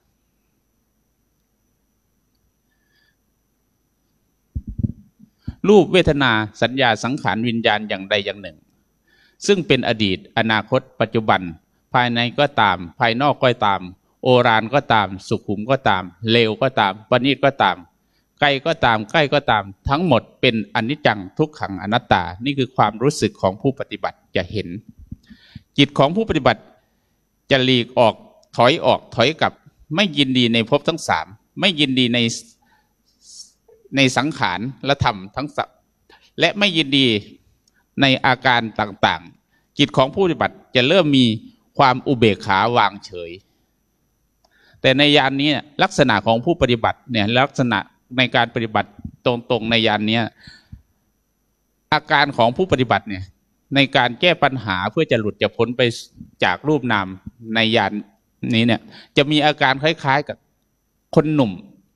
รูปเวทนาสัญญาสังขารวิญญาณอย่างใดอย่างหนึ่งซึ่งเป็นอดีตอนาคตปัจจุบันภายในก็ตามภายนอกก็ตามโอฬารก็ตามสุขุมก็ตามเลวก็ตามประณีตก็ตามไกลก็ตามใกล้ก็ตามทั้งหมดเป็นอนิจจังทุกขังอนัตตานี่คือความรู้สึกของผู้ปฏิบัติจะเห็นจิตของผู้ปฏิบัติจะหลีกออกถอยกลับไม่ยินดีในภพทั้งสามไม่ยินดีในสังขารและธรรมทั้งสัพและไม่ยินดีในอาการต่างๆจิตของผู้ปฏิบัติจะเริ่มมีความอุเบกขาวางเฉยแต่ในญาณนี้ลักษณะของผู้ปฏิบัติเนี่ยลักษณะในการปฏิบัติตรงๆในญาณนี้อาการของผู้ปฏิบัติเนี่ยในการแก้ปัญหาเพื่อจะหลุดจะพ้นไปจากรูปนามในญาณนี้เนี่ยจะมีอาการคล้ายๆกับคนหนุ่ม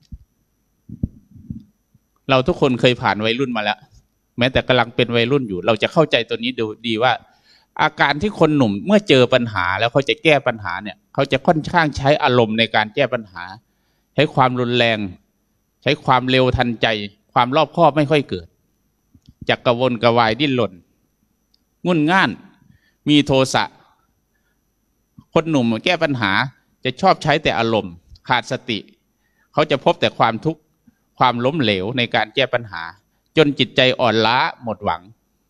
เราทุกคนเคยผ่านวัยรุ่นมาแล้วแม้แต่กำลังเป็นวัยรุ่นอยู่เราจะเข้าใจตัวนี้ดูดีว่าอาการที่คนหนุ่มเมื่อเจอปัญหาแล้วเขาจะแก้ปัญหาเนี่ยเขาจะค่อนข้างใช้อารมณ์ในการแก้ปัญหาใช้ความรุนแรงใช้ความเร็วทันใจความรอบคอบไม่ค่อยเกิดจักกระวนกระวายดิ้นรนงุ่นง่านมีโทสะคนหนุ่มแก้ปัญหาจะชอบใช้แต่อารมณ์ขาดสติเขาจะพบแต่ความทุกข์ความล้มเหลวในการแก้ปัญหาจนจิตใจอ่อนล้าหมดหวัง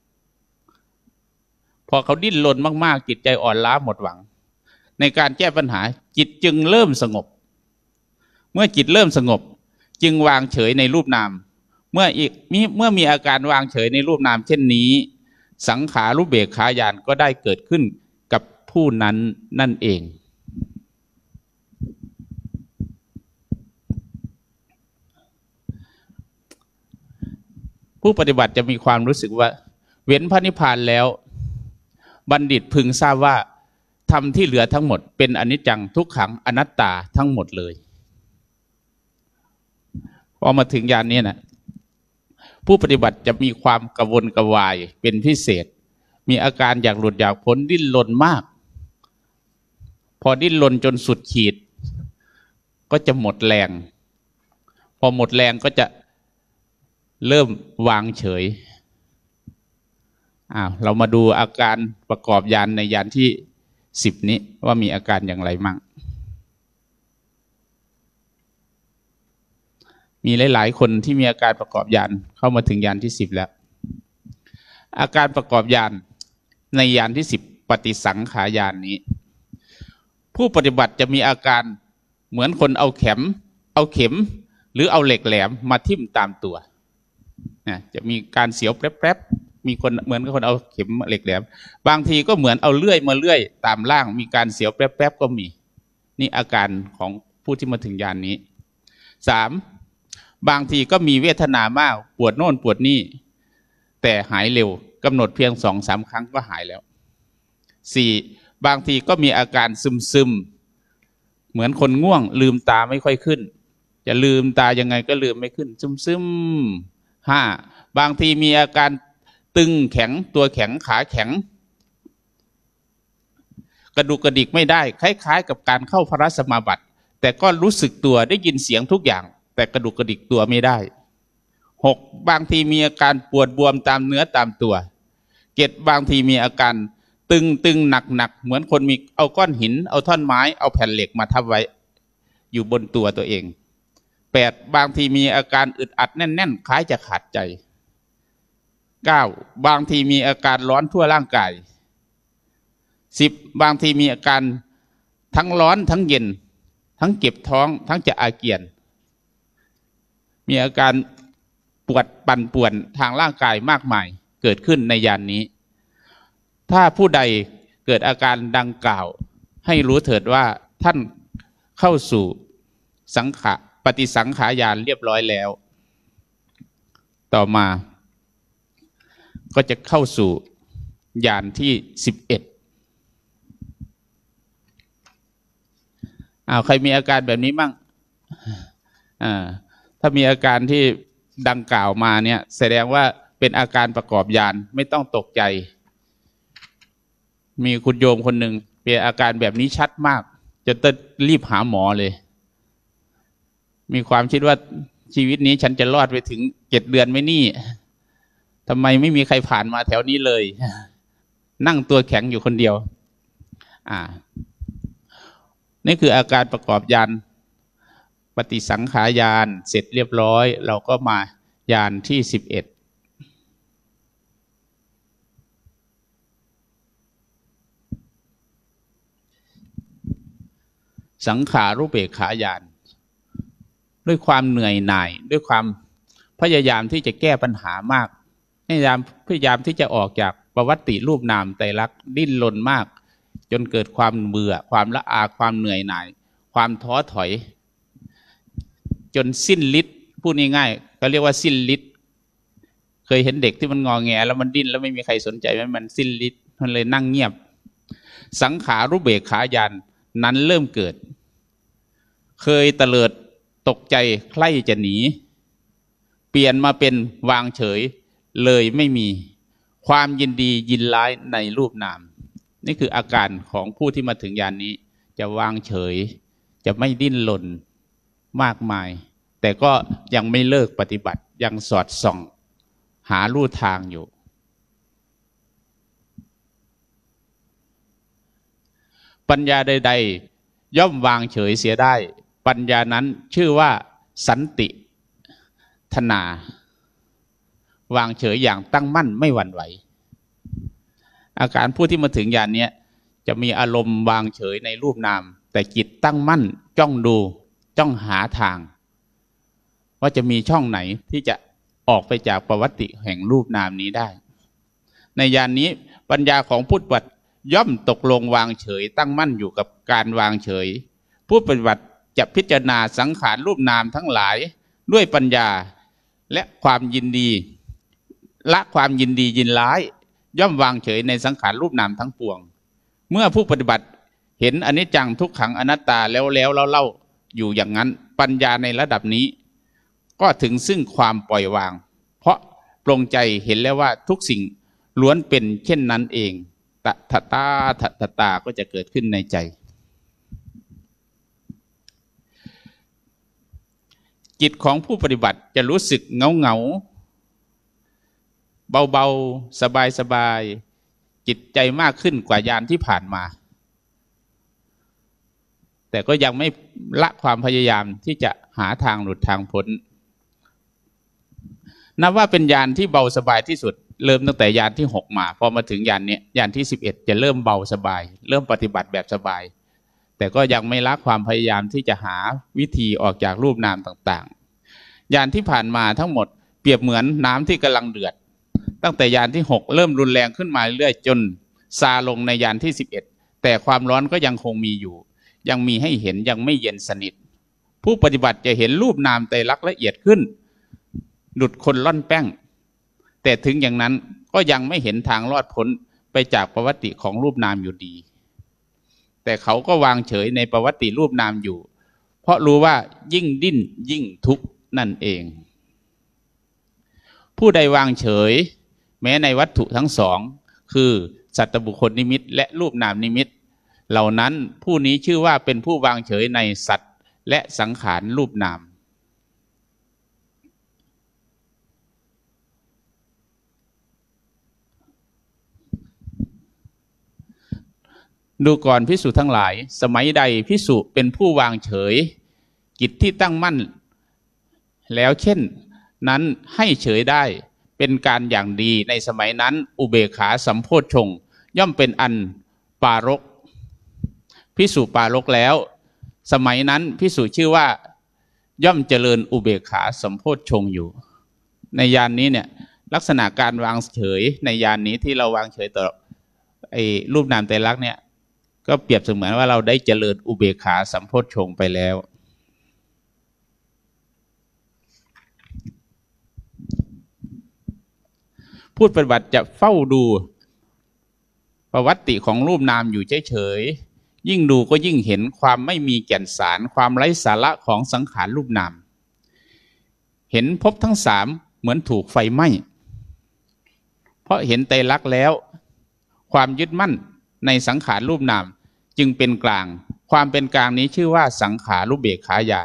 พอเขาดิ้นรนมากๆจิตใจอ่อนล้าหมดหวังในการแก้ปัญหาจิตจึงเริ่มสงบเมื่อจิตเริ่มสงบจึงวางเฉยในรูปนามเมื่อมีอาการวางเฉยในรูปนามเช่นนี้สังขารุเบกขาญาณก็ได้เกิดขึ้นกับผู้นั้นนั่นเองผู้ปฏิบัติจะมีความรู้สึกว่าเว้นพระนิพพานแล้วบัณฑิตพึงทราบว่าธรรมที่เหลือทั้งหมดเป็นอนิจจังทุกขังอนัตตาทั้งหมดเลยพอมาถึงญาณนี้นะผู้ปฏิบัติจะมีความกระวนกระวายเป็นพิเศษมีอาการอยากหลุดอยากพ้นดิ้นรนมากพอดิ้นรนจนสุดขีดก็จะหมดแรงพอหมดแรงก็จะเริ่มวางเฉยเรามาดูอาการประกอบญาณในญาณที่10นี้ว่ามีอาการอย่างไรมั่งมีหลายๆคนที่มีอาการประกอบญาณเข้ามาถึงญาณที่10แล้วอาการประกอบญาณในญาณที่10ปฏิสังขารญาณนี้ผู้ปฏิบัติจะมีอาการเหมือนคนเอาเข็มหรือเอาเหล็กแหลมมาทิ่มตามตัวจะมีการเสียวแป๊บๆมีคนเหมือนกับคนเอาเข็มเหล็กแหลมบางทีก็เหมือนเอาเลื่อยมาเลื่อยตามล่างมีการเสียวแป๊บๆก็มีนี่อาการของผู้ที่มาถึงญาณนี้3บางทีก็มีเวทนามากปวดโน่นปวดนี่แต่หายเร็วกำหนดเพียง 2-3 ครั้งก็หายแล้ว4บางทีก็มีอาการซึมเหมือนคนง่วงลืมตาไม่ค่อยขึ้นจะลืมตายังไงก็ลืมไม่ขึ้นซึม5บางทีมีอาการตึงแข็งตัวแข็งขาแข็งกระดุกกระดิกไม่ได้คล้ายๆกับการเข้าพระสมาบัติแต่ก็รู้สึกตัวได้ยินเสียงทุกอย่างแต่กระดุกกระดิกตัวไม่ได้6บางทีมีอาการปวดบวมตามเนื้อตามตัว7บางทีมีอาการตึงหนักเหมือนคนมีเอาก้อนหินเอาท่อนไม้เอาแผ่นเหล็กมาทับไว้อยู่บนตัวเอง8บางทีมีอาการอึดอัดแน่นๆคล้ายจะขาดใจ9บางทีมีอาการร้อนทั่วร่างกาย10บางทีมีอาการทั้งร้อนทั้งเย็นทั้งเก็บท้องทั้งจะอาเจียนมีอาการปวดปั่นป่วนทางร่างกายมากมายเกิดขึ้นในญาณนี้ถ้าผู้ใดเกิดอาการดังกล่าวให้รู้เถิดว่าท่านเข้าสู่ปฏิสังขารญาณเรียบร้อยแล้วต่อมาก็จะเข้าสู่ญาณที่11ใครมีอาการแบบนี้มั่งถ้ามีอาการที่ดังกล่าวมาเนี่ยแสดงว่าเป็นอาการประกอบญาณไม่ต้องตกใจมีคุณโยมคนหนึ่งเป็นอาการแบบนี้ชัดมากจะต้องรีบหาหมอเลยมีความคิดว่าชีวิตนี้ฉันจะรอดไปถึง7 เดือนไหมนี่ทำไมไม่มีใครผ่านมาแถวนี้เลยนั่งตัวแข็งอยู่คนเดียวนี่คืออาการประกอบญาณปฏิสังขารญาณเสร็จเรียบร้อยเราก็มาญาณที่11สังขารุเบกขาญาณด้วยความเหนื่อยหน่ายด้วยความพยายามที่จะแก้ปัญหามากพยายามที่จะออกจากประวัติรูปนามไตรลักษณ์ดิ้นรนมากจนเกิดความเบื่อความละอาความเหนื่อยหน่ายความท้อถอยจนสิ้นฤทธิ์พูดง่ายๆก็เรียกว่าสิ้นฤทธิ์เคยเห็นเด็กที่มันงอแงแล้วมันดิ้นแล้วไม่มีใครสนใจมันสิ้นฤทธิ์มันเลยนั่งเงียบสังขารุเบกขาญาณนั้นเริ่มเกิดเคยเตลิดตกใจใคร่จะหนีเปลี่ยนมาเป็นวางเฉยเลยไม่มีความยินดียินร้ายในรูปนามนี่คืออาการของผู้ที่มาถึงญาณนี้จะวางเฉยจะไม่ดิ้นรนมากมายแต่ก็ยังไม่เลิกปฏิบัติยังสอดส่องหาลู่ทางอยู่ปัญญาใดๆย่อมวางเฉยเสียได้ปัญญานั้นชื่อว่าสันติธนา วางเฉยอย่างตั้งมั่นไม่หวั่นไหวอาการผู้ที่มาถึงญาณนี้จะมีอารมณ์วางเฉยในรูปนามแต่จิตตั้งมั่นจ้องดูจ้องหาทางว่าจะมีช่องไหนที่จะออกไปจากประวัติแห่งรูปนามนี้ได้ในญาณนี้ปัญญาของผู้ปฏิบัติย่อมตกลงวางเฉยตั้งมั่นอยู่กับการวางเฉยผู้ปฏิบัติจะพิจารณาสังขารรูปนามทั้งหลายด้วยปัญญาและความยินดีละความยินดียินร้ายย่อมวางเฉยในสังขารรูปนามทั้งปวงเมื่อผู้ปฏิบัติเห็นอนิจจังทุกขังอนัตตาแล้วเล่าอยู่อย่างนั้นปัญญาในระดับนี้ก็ถึงซึ่งความปล่อยวางเพราะปรงใจเห็นแล้วว่าทุกสิ่งล้วนเป็นเช่นนั้นเองตตาก็จะเกิดขึ้นในใจจิตของผู้ปฏิบัติจะรู้สึกเงาเบาๆสบายจิตใจมากขึ้นกว่ายานที่ผ่านมาแต่ก็ยังไม่ละความพยายามที่จะหาทางหลุดทางพ้นนับว่าเป็นยานที่เบาสบายที่สุดเริ่มตั้งแต่ยานที่6มาพอมาถึงยานนี้ยานที่11จะเริ่มเบาสบายเริ่มปฏิบัติแบบสบายแต่ก็ยังไม่ละความพยายามที่จะหาวิธีออกจากรูปนามต่างๆยานที่ผ่านมาทั้งหมดเปรียบเหมือนน้ำที่กำลังเดือดตั้งแต่ยานที่6เริ่มรุนแรงขึ้นมาเรื่อยจนซาลงในยานที่11แต่ความร้อนก็ยังคงมีอยู่ยังมีให้เห็นยังไม่เย็นสนิทผู้ปฏิบัติจะเห็นรูปนามไตรลักษณ์ละเอียดขึ้นดุจคนล่อนแป้งแต่ถึงอย่างนั้นก็ยังไม่เห็นทางรอดพ้นไปจากประวัติของรูปนามอยู่ดีแต่เขาก็วางเฉยในประวัติรูปนามอยู่เพราะรู้ว่ายิ่งดิ้นยิ่งทุกข์นั่นเองผู้ใดวางเฉยแม้ในวัตถุทั้งสองคือสัตตบุคคลนิมิตและรูปนามนิมิตเหล่านั้นผู้นี้ชื่อว่าเป็นผู้วางเฉยในสัตว์และสังขารรูปนามดูก่อนภิกษุทั้งหลายสมัยใดภิกษุเป็นผู้วางเฉยจิตที่ตั้งมั่นแล้วเช่นนั้นให้เฉยได้เป็นการอย่างดีในสมัยนั้นอุเบกขาสัมโพชฌงค์ย่อมเป็นอันปารกภิกษุปารกแล้วสมัยนั้นภิกษุชื่อว่าย่อมเจริญอุเบกขาสัมโพชฌงค์อยู่ในญาณนี้เนี่ยลักษณะการวางเฉยในญาณนี้ที่เราวางเฉยต่อไอ้รูปนามไตรลักษณ์เนี่ยก็เปรียบเสมือนว่าเราได้เจริญอุเบกขาสัมโพชฌงค์ไปแล้วผู้ปฏิบัติจะเฝ้าดูประวัติของรูปนามอยู่เฉยๆยิ่งดูก็ยิ่งเห็นความไม่มีแก่นสารความไร้สาระของสังขารรูปนามเห็นภพทั้งสามเหมือนถูกไฟไหม้เพราะเห็นไตรลักษณ์แล้วความยึดมั่นในสังขารรูปนามจึงเป็นกลางความเป็นกลางนี้ชื่อว่าสังขารุเบกขาญาณ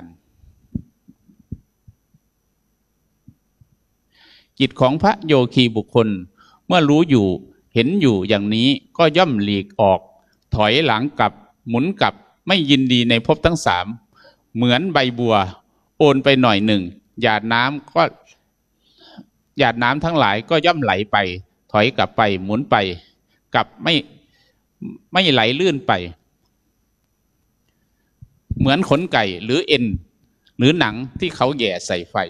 จิตของพระโยคีบุคคลเมื่อรู้อยู่เห็นอยู่อย่างนี้ก็ย่อมหลีกออกถอยหลังกลับหมุนกลับไม่ยินดีในภพทั้งสามเหมือนใบบัวโอนไปหน่อยหนึ่งหยาดน้ำทั้งหลายก็ย่อมไหลไปถอยกลับไปหมุนไปกลับไม่ไหลลื่นไปเหมือนขนไก่หรือเอ็นหรือหนังที่เขาแย่ใส่ไฟ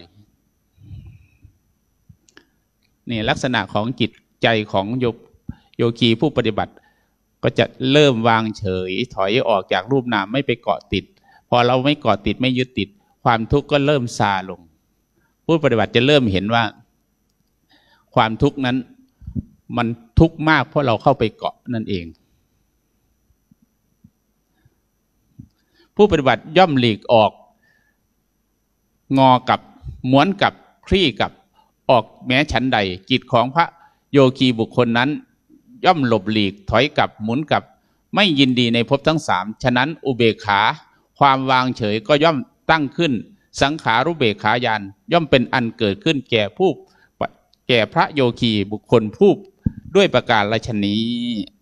นี่ลักษณะของจิตใจของโยคีผู้ปฏิบัติก็จะเริ่มวางเฉยถอยออกจากรูปนามไม่ไปเกาะติดพอเราไม่เกาะติดไม่ยึดติดความทุกข์ก็เริ่มซาลงผู้ปฏิบัติจะเริ่มเห็นว่าความทุกข์นั้นมันทุกข์มากเพราะเราเข้าไปเกาะนั่นเองผู้ปฏิบัติย่อมหลีกออกงอกับม้วนกับคลี่กับออกแม้ฉันใดจิตของพระโยคีบุคคลนั้นย่อมหลบหลีกถอยกลับหมุนกลับไม่ยินดีในภพทั้งสามฉะนั้นอุเบกขาความวางเฉยก็ย่อมตั้งขึ้นสังขารุเบกขาญาณย่อมเป็นอันเกิดขึ้นแก่พระโยคีบุคคลผู้ด้วยประการฉะนี้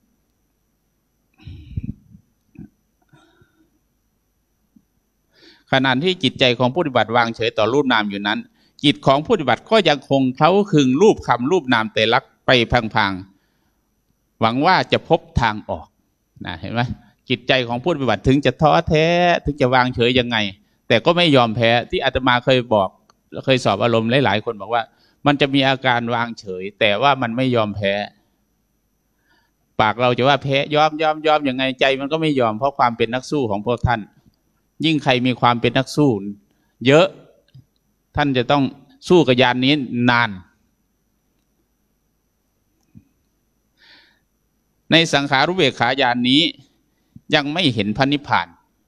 ขขณะที่จิตใจของผู้ปฏิบัติวางเฉยต่อรูปนามอยู่นั้นจิตของผู้ปฏิบัติก็ยังคงเคล้าคลึงรูปคำรูปนามแต่ลักไปพังๆหวังว่าจะพบทางออกนะเห็นไหมจิตใจของผู้ปฏิบัติถึงจะท้อแท้ถึงจะวางเฉยยังไงแต่ก็ไม่ยอมแพ้ที่อาตมาเคยบอกเคยสอบอารมณ์หลายๆคนบอกว่ามันจะมีอาการวางเฉยแต่ว่ามันไม่ยอมแพ้ปากเราจะว่าแพ้ยอมยังไงใจมันก็ไม่ยอมเพราะความเป็นนักสู้ของพวกท่านยิ่งใครมีความเป็นนักสู้เยอะท่านจะต้องสู้กับยานนี้นานในสังขารุเบกขายานนี้ยังไม่เห็นพระนิพพาน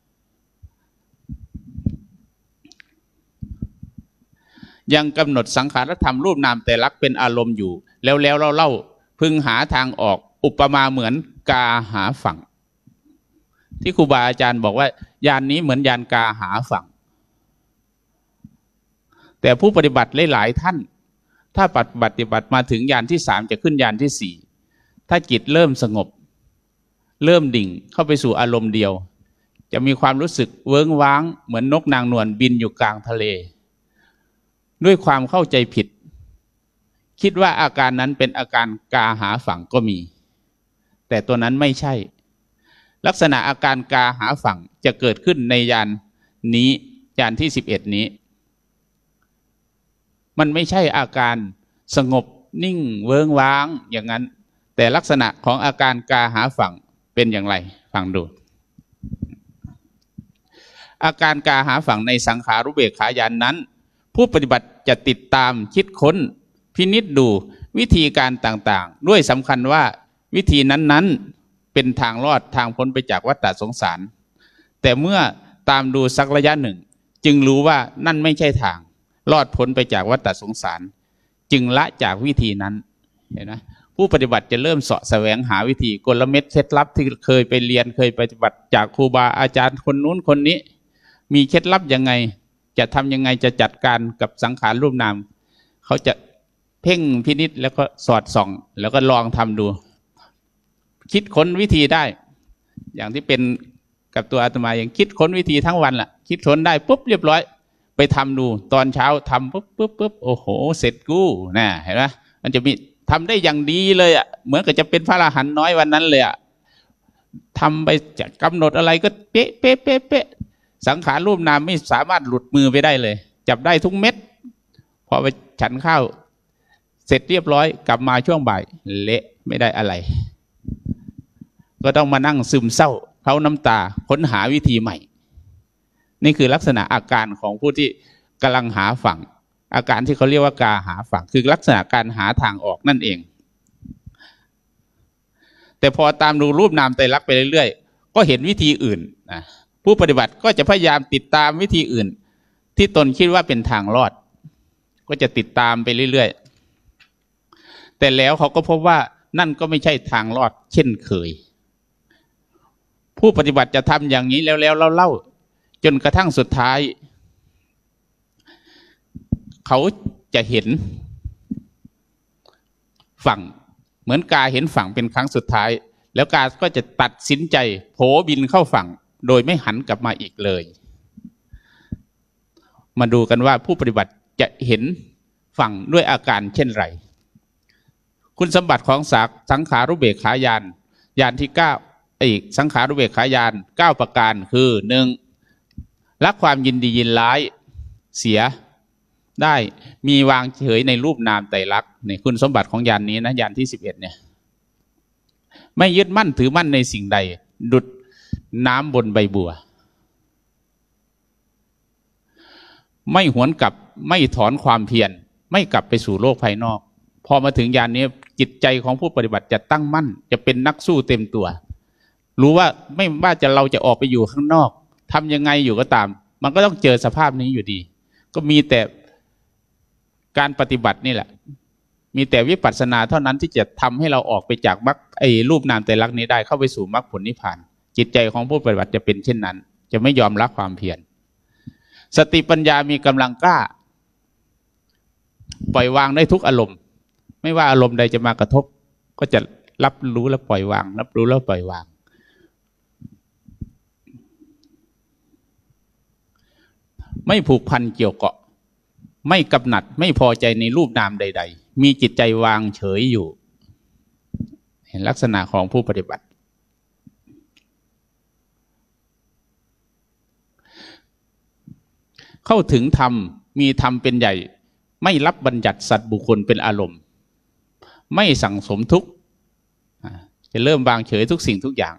ยังกำหนดสังขารธรรมรูปนามแต่ลักเป็นอารมณ์อยู่แล้วเราเล่าพึงหาทางออกอุปมาเหมือนกาหาฝั่งที่ครูบาอาจารย์บอกว่ายานนี้เหมือนยานกาหาฝั่งแต่ผู้ปฏิบัติหลายๆท่านถ้าปฏิบัติมาถึงยานที่3จะขึ้นยานที่4ถ้าจิตเริ่มสงบเริ่มดิ่งเข้าไปสู่อารมณ์เดียวจะมีความรู้สึกเวิ้งว้างเหมือนนกนางนวลบินอยู่กลางทะเลด้วยความเข้าใจผิดคิดว่าอาการนั้นเป็นอาการกาหาฝั่งก็มีแต่ตัวนั้นไม่ใช่ลักษณะอาการกาหาฝั่งจะเกิดขึ้นในยานนี้ยานที่11นี้มันไม่ใช่อาการสงบนิ่งเวิ้งว้างอย่างนั้นแต่ลักษณะของอาการกาหาฝั่งเป็นอย่างไรฟังดูอาการกาหาฝั่งในสังขารุเบกขายานนั้นผู้ปฏิบัติจะติดตามคิดค้นพินิจดูวิธีการต่างๆด้วยสำคัญว่าวิธีนั้นๆเป็นทางรอดทางพ้นไปจากวัฏฏะสงสารแต่เมื่อตามดูสักระยะหนึ่งจึงรู้ว่านั่นไม่ใช่ทางรอดพ้นไปจากวัฏฏะสงสารจึงละจากวิธีนั้นเห็นไหมผู้ปฏิบัติจะเริ่มเสาะแสวงหาวิธีกลเม็ดเคล็ดลับที่เคยไปเรียนเคยปฏิบัติจากครูบาอาจารย์คนนู้นคนนี้มีเคล็ดลับยังไงจะทำยังไงจะจัดการกับสังขารรูปนามเขาจะเพ่งพินิจแล้วก็สอดส่องแล้วก็ลองทำดูคิดค้นวิธีได้อย่างที่เป็นกับตัวอาตมาอย่างคิดค้นวิธีทั้งวันล่ะคิดค้นได้ปุ๊บเรียบร้อยไปทำดูตอนเช้าทำปุ๊บโอ้โหเสร็จกู้นะเห็นไหมมันจะมีทำได้อย่างดีเลยอ่ะเหมือนกับจะเป็นพระอรหันต์น้อยวันนั้นเลยอ่ะทำไปจะกำหนดอะไรก็เป๊ะสังขารรูปนามไม่สามารถหลุดมือไปได้เลยจับได้ทุกเม็ดพอไปฉันข้าวเสร็จเรียบร้อยกลับมาช่วงบ่ายเละไม่ได้อะไรก็ต้องมานั่งซึมเศร้าเขาน้ำตาค้นหาวิธีใหม่นี่คือลักษณะอาการของผู้ที่กำลังหาฝั่งอาการที่เขาเรียกว่ากาหาฝั่งคือลักษณะการหาทางออกนั่นเองแต่พอตามดูรูปนามไตรลักษณ์ไปเรื่อยๆก็เห็นวิธีอื่นนะผู้ปฏิบัติก็จะพยายามติดตามวิธีอื่นที่ตนคิดว่าเป็นทางรอดก็จะติดตามไปเรื่อยๆแต่แล้วเขาก็พบว่านั่นก็ไม่ใช่ทางรอดเช่นเคยผู้ปฏิบัติจะทำอย่างนี้แล้วเล่าจนกระทั่งสุดท้ายเขาจะเห็นฝั่งเหมือนกาเห็นฝั่งเป็นครั้งสุดท้ายแล้วกาก็จะตัดสินใจโผบินเข้าฝั่งโดยไม่หันกลับมาอีกเลยมาดูกันว่าผู้ปฏิบัติจะเห็นฝั่งด้วยอาการเช่นไรคุณสมบัติของสังขารุเบกขายานยานที่9อีกสังขารุเบกขายาน9ประการคือ 1. ละความยินดียินร้ายเสียได้มีวางเฉยในรูปนามไตรลักษณ์นี่คุณสมบัติของยานนี้นะยานที่11เนี่ยไม่ยึดมั่นถือมั่นในสิ่งใดดุจน้ำบนใบบัวไม่หวนกลับไม่ถอนความเพียรไม่กลับไปสู่โลกภายนอกพอมาถึงยานนี้จิตใจของผู้ปฏิบัติจะตั้งมั่นจะเป็นนักสู้เต็มตัวรู้ว่าไม่ว่าเราจะออกไปอยู่ข้างนอกทำยังไงอยู่ก็ตามมันก็ต้องเจอสภาพนี้อยู่ดีก็มีแต่การปฏิบัตินี่แหละมีแต่วิปัสสนาเท่านั้นที่จะทำให้เราออกไปจากมรรครูปนามไตรลักษณ์นี้ได้เข้าไปสู่มรรคผลนิพพานจิตใจของผู้ปฏิบัติจะเป็นเช่นนั้นจะไม่ยอมละความเพียรสติปัญญามีกำลังกล้าปล่อยวางได้ทุกอารมณ์ไม่ว่าอารมณ์ใดจะมากระทบก็จะรับรู้และปล่อยวางรับรู้แล้วปล่อยวางไม่ผูกพันเกี่ยวเกาะไม่กำหนัดไม่พอใจในรูปนามใดๆมีจิตใจวางเฉยอยู่เห็นลักษณะของผู้ปฏิบัติเข้าถึงธรรมมีธรรมเป็นใหญ่ไม่รับบัญญัติสัตว์บุคคลเป็นอารมณ์ไม่สั่งสมทุกข์จะเริ่มวางเฉยทุกสิ่งทุกอย่าง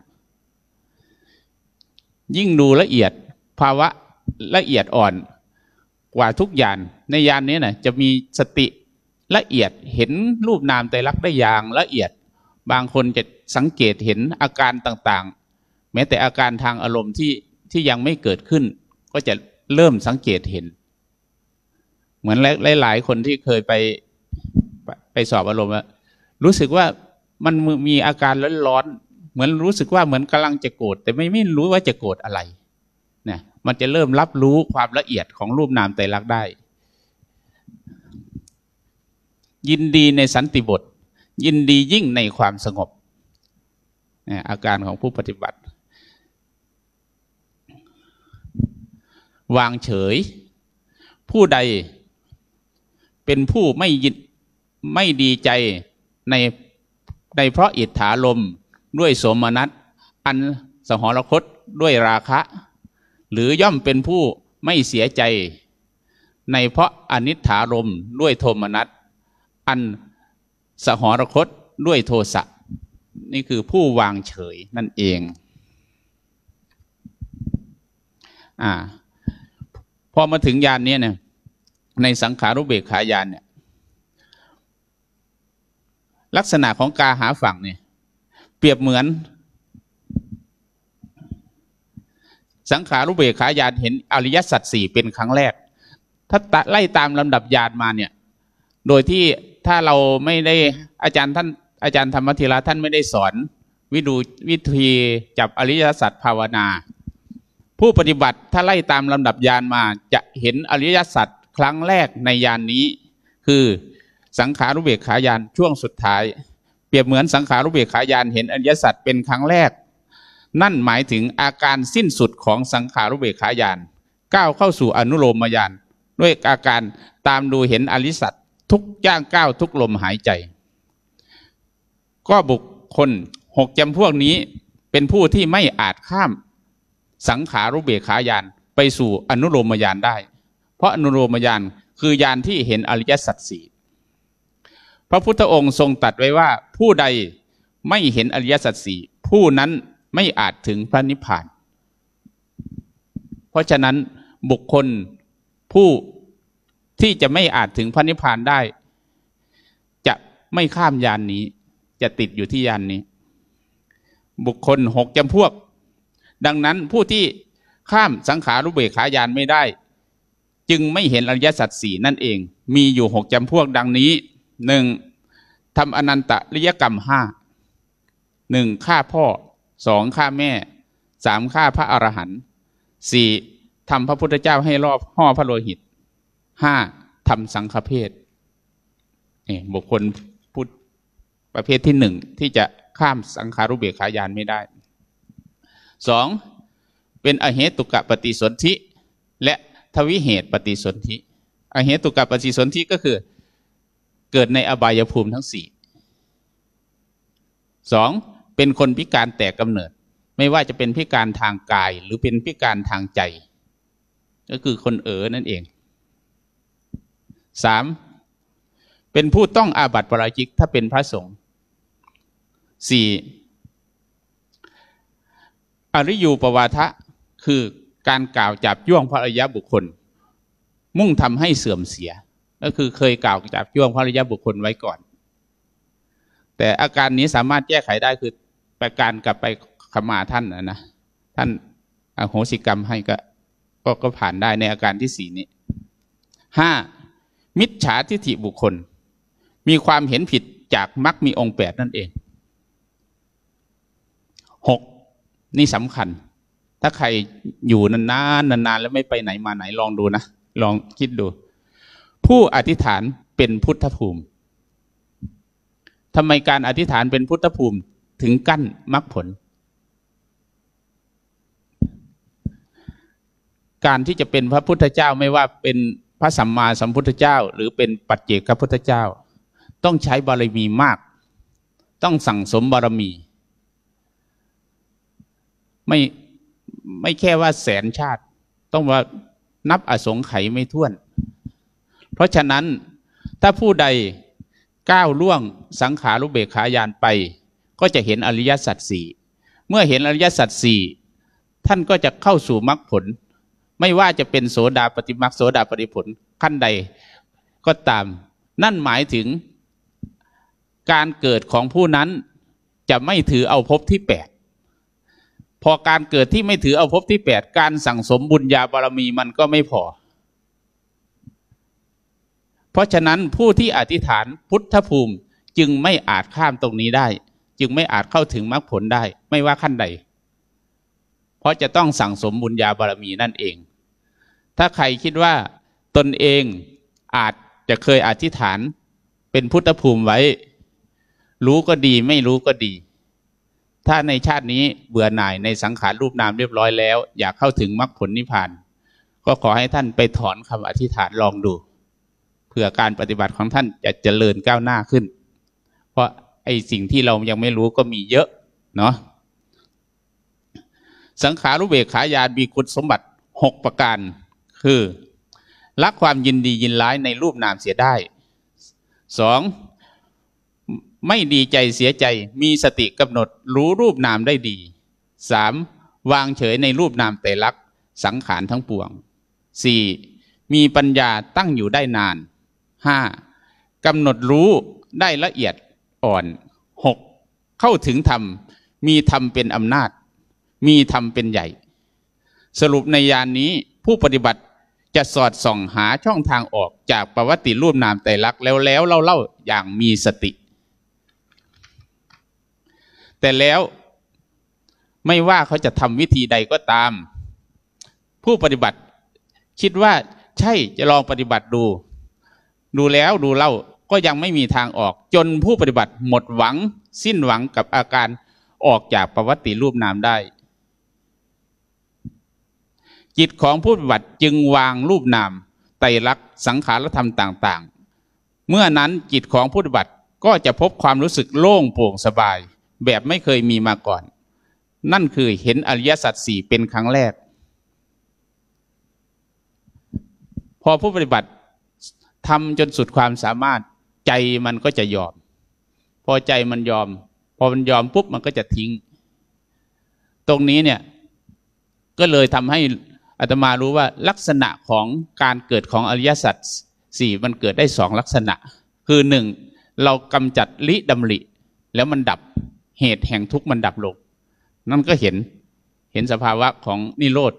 ยิ่งดูละเอียดภาวะละเอียดอ่อนกว่าทุกอย่างในญาณนี้นะจะมีสติละเอียดเห็นรูปนามไตรลักษณ์ได้อย่างละเอียดบางคนจะสังเกตเห็นอาการต่างๆแม้แต่อาการทางอารมณ์ที่ยังไม่เกิดขึ้นก็จะเริ่มสังเกตเห็นเหมือนหลายๆคนที่เคยไปสอบอารมณ์รู้สึกว่ามันมีอาการร้อนๆเหมือนรู้สึกว่าเหมือนกำลังจะโกรธแต่ไม่รู้ว่าจะโกรธอะไรเนี่ยมันจะเริ่มรับรู้ความละเอียดของรูปนามไตรลักษณ์ได้ยินดีในสันติบทยินดียิ่งในความสงบเนี่ยอาการของผู้ปฏิบัติวางเฉยผู้ใดเป็นผู้ไม่ดีใจในเพราะอิทธาลมด้วยโสมนัสอันสหรคตด้วยราคะหรือย่อมเป็นผู้ไม่เสียใจในเพราะอนิทธารมด้วยโทมนัสอันสหรคตด้วยโทสะนี่คือผู้วางเฉยนั่นเองพอมาถึงญาณนี้เนี่ยในสังขารุเบกขาญาณเนี่ยลักษณะของกาหาฝั่งเนี่ยเปรียบเหมือนสังขารุเบกขาญาณเห็นอริยสัจสี่เป็นครั้งแรกถ้าไล่ตามลำดับญาณมาเนี่ยโดยที่ถ้าเราไม่ได้อาจารย์ธรรมธีระท่านไม่ได้สอนวิธีจับอริยสัจภาวนาผู้ปฏิบัติถ้าไล่ตามลำดับญาณมาจะเห็นอริยสัจครั้งแรกในญาณนี้คือสังขารุเบกขาญาณช่วงสุดท้ายเปรียบเหมือนสังขารุเบกขาญาณเห็นอริยสัจเป็นครั้งแรกนั่นหมายถึงอาการสิ้นสุดของสังขารุเบกขาญาณก้าวเข้าสู่อนุโลมญาณด้วยอาการตามดูเห็นอริยสัจทุกย่างก้าวทุกลมหายใจก็บุคคล6 จำพวกนี้เป็นผู้ที่ไม่อาจข้ามสังขารุเบกขาญาณไปสู่อนุโลมญาณได้เพราะอนุโลมญาณคือญาณที่เห็นอริยสัจสี่พระพุทธองค์ทรงตรัสไว้ว่าผู้ใดไม่เห็นอริยสัจสี่ผู้นั้นไม่อาจถึงพระนิพพานเพราะฉะนั้นบุคคลผู้ที่จะไม่อาจถึงพระนิพพานได้จะไม่ข้ามญาณนี้จะติดอยู่ที่ญาณนี้บุคคล6 จำพวกดังนั้นผู้ที่ข้ามสังขารุเบกขาญาณไม่ได้จึงไม่เห็นอริยสัจสี่นั่นเองมีอยู่6 จำพวกดังนี้ 1. ทำอนันตริยกรรม 5 1. ฆ่าพ่อ 2. ฆ่าแม่ 3. ฆ่าพระอรหันต์ 4. ทำพระพุทธเจ้าให้ห่อพระโลหิต 5. ทำสังฆเพศนี่บุคคลพุทธประเภทที่1ที่จะข้ามสังขารุเบกขาญาณไม่ได้ 2. เป็นอเหตุกะปฏิสนธิและทวิเหตุปฏิสนธิอเหตุกะปฏิสนธิก็คือเกิดในอบายภูมิทั้ง4 2. เป็นคนพิการแต่กำเนิดไม่ว่าจะเป็นพิการทางกายหรือเป็นพิการทางใจก็คือคนนั่นเอง 3. เป็นผู้ต้องอาบัติปาราชิกถ้าเป็นพระสงฆ์ 4. อริยูปวาทะคือการกล่าวจับย่วงพระอริยบุคคลมุ่งทำให้เสื่อมเสียก็คือเคยกล่าวจับย่วงพระอริยบุคคลไว้ก่อนแต่อาการนี้สามารถแก้ไขได้คือประการกลับไปขมาท่านนะท่านอโหสิกรรมให้ก็ผ่านได้ในอาการที่4นี้ 5. มิจฉาทิฏฐิบุคคลมีความเห็นผิดจากมรรคมีองค์8นั่นเอง 6. นี่สำคัญถ้าใครอยู่นานๆแล้วไม่ไปไหนมาไหนลองดูนะลองคิดดูผู้อธิษฐานเป็นพุทธภูมิทำไมการอธิษฐานเป็นพุทธภูมิถึงกั้นมรรคผลการที่จะเป็นพระพุทธเจ้าไม่ว่าเป็นพระสัมมาสัมพุทธเจ้าหรือเป็นปัจเจกพุทธเจ้าต้องใช้บารมีมากต้องสั่งสมบารมีไม่แค่ว่าแสนชาติต้องว่านับอสงไขยไม่ถ้วนเพราะฉะนั้นถ้าผู้ใดก้าวล่วงสังขารุเบกขาญาณไปก็จะเห็นอริยสัจสี่เมื่อเห็นอริยสัจสี่ท่านก็จะเข้าสู่มรรคผลไม่ว่าจะเป็นโสดาปัตติมรรคโสดาปัตติผลขั้นใดก็ตามนั่นหมายถึงการเกิดของผู้นั้นจะไม่ถือเอาภพที่8พอการเกิดที่ไม่ถือเอาภพที่8การสั่งสมบุญญาบารมีมันก็ไม่พอเพราะฉะนั้นผู้ที่อธิษฐานพุทธภูมิจึงไม่อาจข้ามตรงนี้ได้จึงไม่อาจเข้าถึงมรรคผลได้ไม่ว่าขั้นใดเพราะจะต้องสั่งสมบุญญาบารมีนั่นเองถ้าใครคิดว่าตนเองอาจจะเคยอธิษฐานเป็นพุทธภูมิไว้รู้ก็ดีไม่รู้ก็ดีถ้าในชาตินี้เบื่อหน่ายในสังขารรูปนามเรียบร้อยแล้วอยากเข้าถึงมรรคผลนิพพานก็ขอให้ท่านไปถอนคำอธิษฐานลองดูเพื่อการปฏิบัติของท่านจะเจริญก้าวหน้าขึ้นเพราะไอ้สิ่งที่เรายังไม่รู้ก็มีเยอะเนาะสังขารุเบกขาญาณมีคุณสมบัติ6ประการคือละความยินดียินร้ายในรูปนามเสียได้ 2. ไม่ดีใจเสียใจมีสติกำหนดรู้รูปนามได้ดี 3. วางเฉยในรูปนามแต่ลักษณ์สังขารทั้งปวง 4. มีปัญญาตั้งอยู่ได้นาน 5. กำหนดรู้ได้ละเอียดอ่อน 6. เข้าถึงธรรมมีธรรมเป็นอำนาจมีธรรมเป็นใหญ่สรุปในยานนี้ผู้ปฏิบัติจะสอดส่องหาช่องทางออกจากประวัติรูปนามไตรลักษณ์แล้วเล่าอย่างมีสติแต่แล้วไม่ว่าเขาจะทำวิธีใดก็ตามผู้ปฏิบัติคิดว่าใช่จะลองปฏิบัติดูแล้วดูเล่าก็ยังไม่มีทางออกจนผู้ปฏิบัติหมดหวังสิ้นหวังกับอาการออกจากประวัติรูปนามได้จิตของผู้ปฏิบัติจึงวางรูปนามไตรลักษณ์สังขารธรรมต่างๆเมื่อนั้นจิตของผู้ปฏิบัติก็จะพบความรู้สึกโล่งโปร่งสบายแบบไม่เคยมีมาก่อนนั่นคือเห็นอริยสัจสี่เป็นครั้งแรกพอผู้ปฏิบัติทำจนสุดความสามารถใจมันก็จะยอมพอใจมันยอมพอมันยอมปุ๊บมันก็จะทิ้งตรงนี้เนี่ยก็เลยทำให้อาตมารู้ว่าลักษณะของการเกิดของอริยสัจสี่มันเกิดได้2ลักษณะคือ1เรากำจัดลิดำริแล้วมันดับเหตุแห่งทุกข์มันดับลงนั่นก็เห็นสภาวะของนิโรธ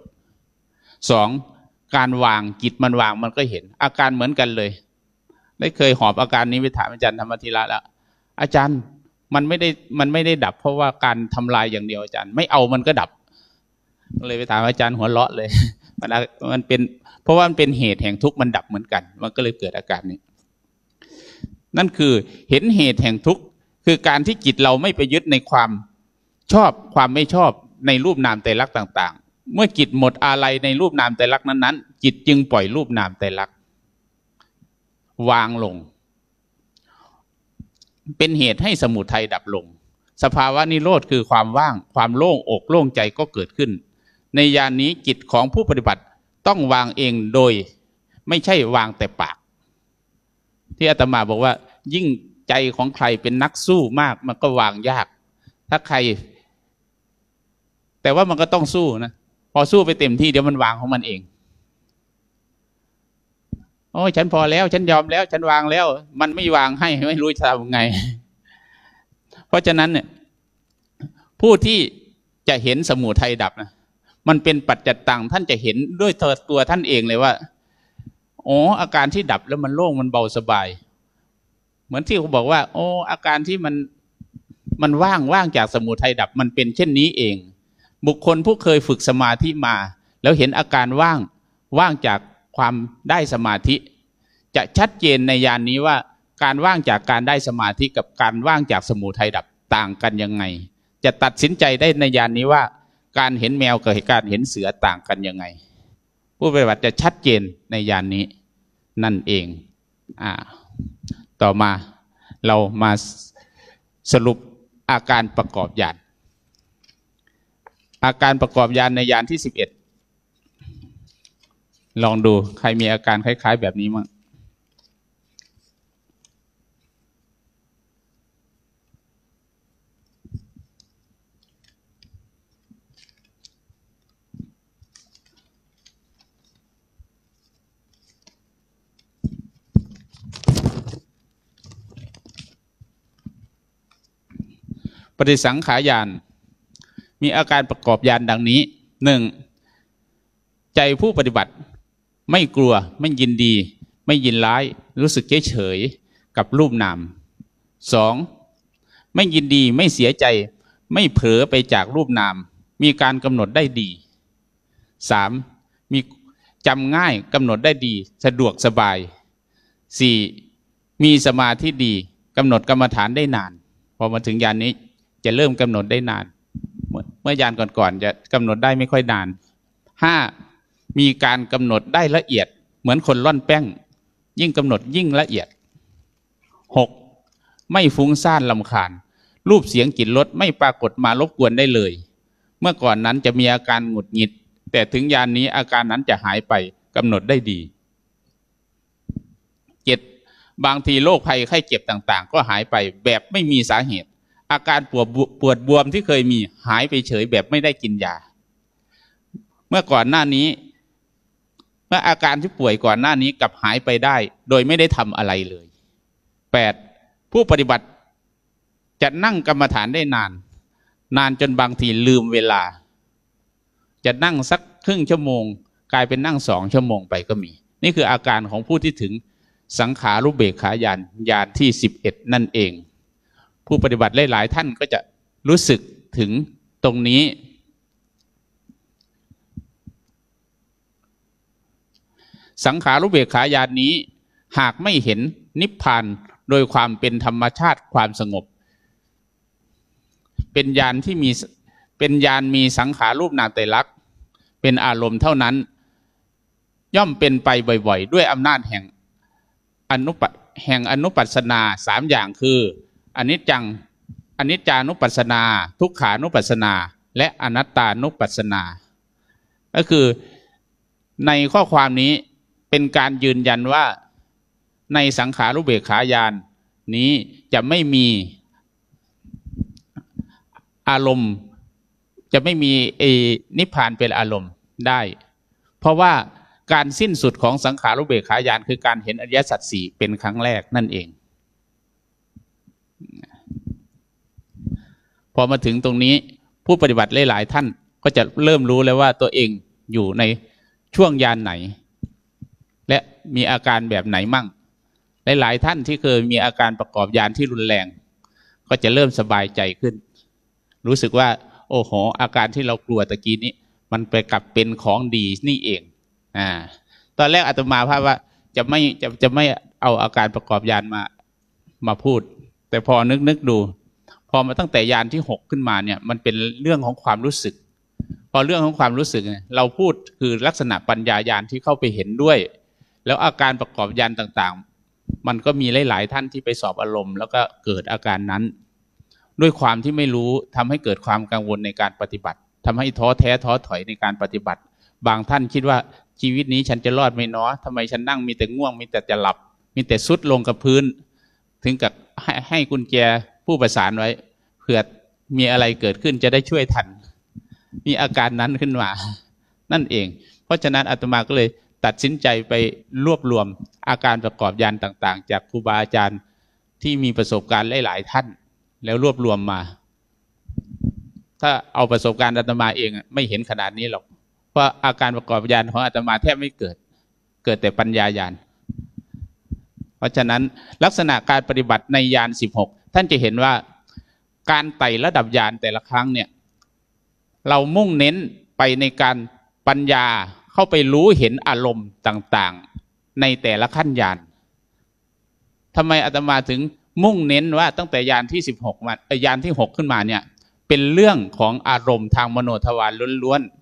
2การวางจิตมันวางมันก็เห็นอาการเหมือนกันเลยได้เคยหอบอาการนี้ไปถามอาจารย์ธรรมธีระแล้วอาจารย์มันไม่ได้ดับเพราะว่าการทำลายอย่างเดียวอาจารย์ไม่เอามันก็ดับเลยไปถามอาจารย์หัวเราะเลยมันเป็นเพราะว่ามันเป็นเหตุแห่งทุกข์มันดับเหมือนกันมันก็เลยเกิดอาการนี้นั่นคือเห็นเหตุแห่งทุกข์คือการที่จิตเราไม่ไปยึดในความชอบความไม่ชอบในรูปนามไตรลักษณ์ต่างๆเมื่อจิตหมดอาลัยในรูปนามไตรลักษณ์นั้นๆจิตจึงปล่อยรูปนามไตรลักษณ์วางลงเป็นเหตุให้สมุทัยดับลงสภาวะนิโรธคือความว่างความโล่งอกโล่งใจก็เกิดขึ้นในยานนี้จิตของผู้ปฏิบัติต้องวางเองโดยไม่ใช่วางแต่ปากที่อาตมาบอกว่ายิ่งใจของใครเป็นนักสู้มากมันก็วางยากถ้าใครแต่ว่ามันก็ต้องสู้นะพอสู้ไปเต็มที่เดี๋ยวมันวางของมันเองโอ้ยฉันพอแล้วฉันยอมแล้วฉันวางแล้วมันไม่วางให้ไม่รู้จะทำยังไงเพราะฉะนั้นเนี่ยผู้ที่จะเห็นสมุทัยดับนะมันเป็นปัจจัตตังท่านจะเห็นด้วยตัวท่านเองเลยว่าอ๋ออาการที่ดับแล้วมันโล่งมันเบาสบายเหมือนที่เขาบอกว่าโอ้อาการที่มันว่างจากสมุทัยดับมันเป็นเช่นนี้เองบุคคลผู้เคยฝึกสมาธิมาแล้วเห็นอาการว่างจากความได้สมาธิจะชัดเจนในยานนี้ว่าการว่างจากการได้สมาธิกับการว่างจากสมุทัยดับต่างกันยังไงจะตัดสินใจได้ในยานนี้ว่าการเห็นแมวกับการเห็นเสือต่างกันยังไงผู้ปฏิบัติจะชัดเจนในญาณนี้นั่นเองต่อมาเรามาสรุปอาการประกอบญาณอาการประกอบญาณในญาณที่11ลองดูใครมีอาการคล้ายๆแบบนี้มั้งปฏิสังขารญาณมีอาการประกอบญาณดังนี้1ใจผู้ปฏิบัติไม่กลัวไม่ยินดีไม่ยินร้ายรู้สึกเฉยๆกับรูปนาม2ไม่ยินดีไม่เสียใจไม่เผลอไปจากรูปนามมีการกำหนดได้ดี3มีจำง่ายกำหนดได้ดีสะดวกสบาย4มีสมาธิดีกำหนดกรรมฐานได้นานพอมาถึงญาณนี้จะเริ่มกำหนดได้นานเมื่อยานก่อนๆจะกำหนดได้ไม่ค่อยนาน5มีการกำหนดได้ละเอียดเหมือนคนร่อนแป้งยิ่งกำหนดยิ่งละเอียด6ไม่ฟุ้งซ่านรำคาญรูปเสียงกลิ่นรสไม่ปรากฏมารบกวนได้เลยเมื่อก่อนนั้นจะมีอาการหงุดหงิดแต่ถึงญาณนี้อาการนั้นจะหายไปกำหนดได้ดี7บางทีโรคภัยไข้เจ็บต่างๆก็หายไปแบบไม่มีสาเหตุอาการปวดบวมที่เคยมีหายไปเฉยแบบไม่ได้กินยาเมื่อก่อนหน้านี้เมื่ออาการที่ป่วยก่อนหน้านี้กลับหายไปได้โดยไม่ได้ทำอะไรเลย8ผู้ปฏิบัติจะนั่งกรรมฐานได้นานจนบางทีลืมเวลาจะนั่งสักครึ่งชั่วโมงกลายเป็นนั่ง2 ชั่วโมงไปก็มีนี่คืออาการของผู้ที่ถึงสังขารุเบกขาญาณญาณที่11นั่นเองผู้ปฏิบัติหลายๆท่านก็จะรู้สึกถึงตรงนี้สังขารุเบกขาญาณนี้หากไม่เห็นนิพพานโดยความเป็นธรรมชาติความสงบเป็นญาณที่มีสังขารูปนามไตรลักษณ์เป็นอารมณ์เท่านั้นย่อมเป็นไปบ่อยๆด้วยอำนาจแห่งอนุปัสสนา3อย่างคืออนิจจานุปัสสนาทุกขานุปัสสนาและอนัตตานุปัสสนาก็คือในข้อความนี้เป็นการยืนยันว่าในสังขารุเบกขาญาณนี้จะไม่มีอารมณ์จะไม่มีนิพพานเป็นอารมณ์ได้เพราะว่าการสิ้นสุดของสังขารุเบกขาญาณคือการเห็นอริยสัจ4เป็นครั้งแรกนั่นเองพอมาถึงตรงนี้ผู้ปฏิบัติหลายๆท่านก็จะเริ่มรู้แล้วว่าตัวเองอยู่ในช่วงญาณไหนและมีอาการแบบไหนมั่งหลายๆท่านที่เคยมีอาการประกอบญาณที่รุนแรงก็จะเริ่มสบายใจขึ้นรู้สึกว่าโอ้โหอาการที่เรากลัวตะกี้นี้มันไปกลับเป็นของดีนี่เองตอนแรกอาตมาภาพว่าจะไม่เอาอาการประกอบญาณมาพูดแต่พอนึกดูพอมาตั้งแต่ญาณที่6ขึ้นมาเนี่ยมันเป็นเรื่องของความรู้สึกพอเรื่องของความรู้สึกเราพูดคือลักษณะปัญญาญาณที่เข้าไปเห็นด้วยแล้วอาการประกอบญาณต่างๆมันก็มีหลายๆท่านที่ไปสอบอารมณ์แล้วก็เกิดอาการนั้นด้วยความที่ไม่รู้ทำให้เกิดความกังวลในการปฏิบัติทำให้ท้อแท้ท้อถอยในการปฏิบัติบางท่านคิดว่าชีวิตนี้ฉันจะรอดไหมเนาะทำไมฉันนั่งมีแต่ง่วงมีแต่จะหลับมีแต่ซุดลงกับพื้นถึงกับให้กุญแจผู้ประสานไว้เผื่อมีอะไรเกิดขึ้นจะได้ช่วยทันมีอาการนั้นขึ้นมานั่นเองเพราะฉะนั้นอาตมาก็เลยตัดสินใจไปรวบรวมอาการประกอบญาณต่างๆจากครูบาอาจารย์ที่มีประสบการณ์หลายๆท่านแล้วรวบรวมมาถ้าเอาประสบการณ์อาตมาเองไม่เห็นขนาดนี้หรอกเพราะอาการประกอบญาณของอาตมาแทบไม่เกิดแต่ปัญญาญาณเพราะฉะนั้นลักษณะการปฏิบัติในญาณ16ท่านจะเห็นว่าการไต่ระดับญาณแต่ละครั้งเนี่ยเรามุ่งเน้นไปในการปัญญาเข้าไปรู้เห็นอารมณ์ต่างๆในแต่ละขั้นญาณทำไมอาตมาถึงมุ่งเน้นว่าตั้งแต่ญาณที่16มาญาณที่6ขึ้นมาเนี่ยเป็นเรื่องของอารมณ์ทางมโนทวารล้วนๆ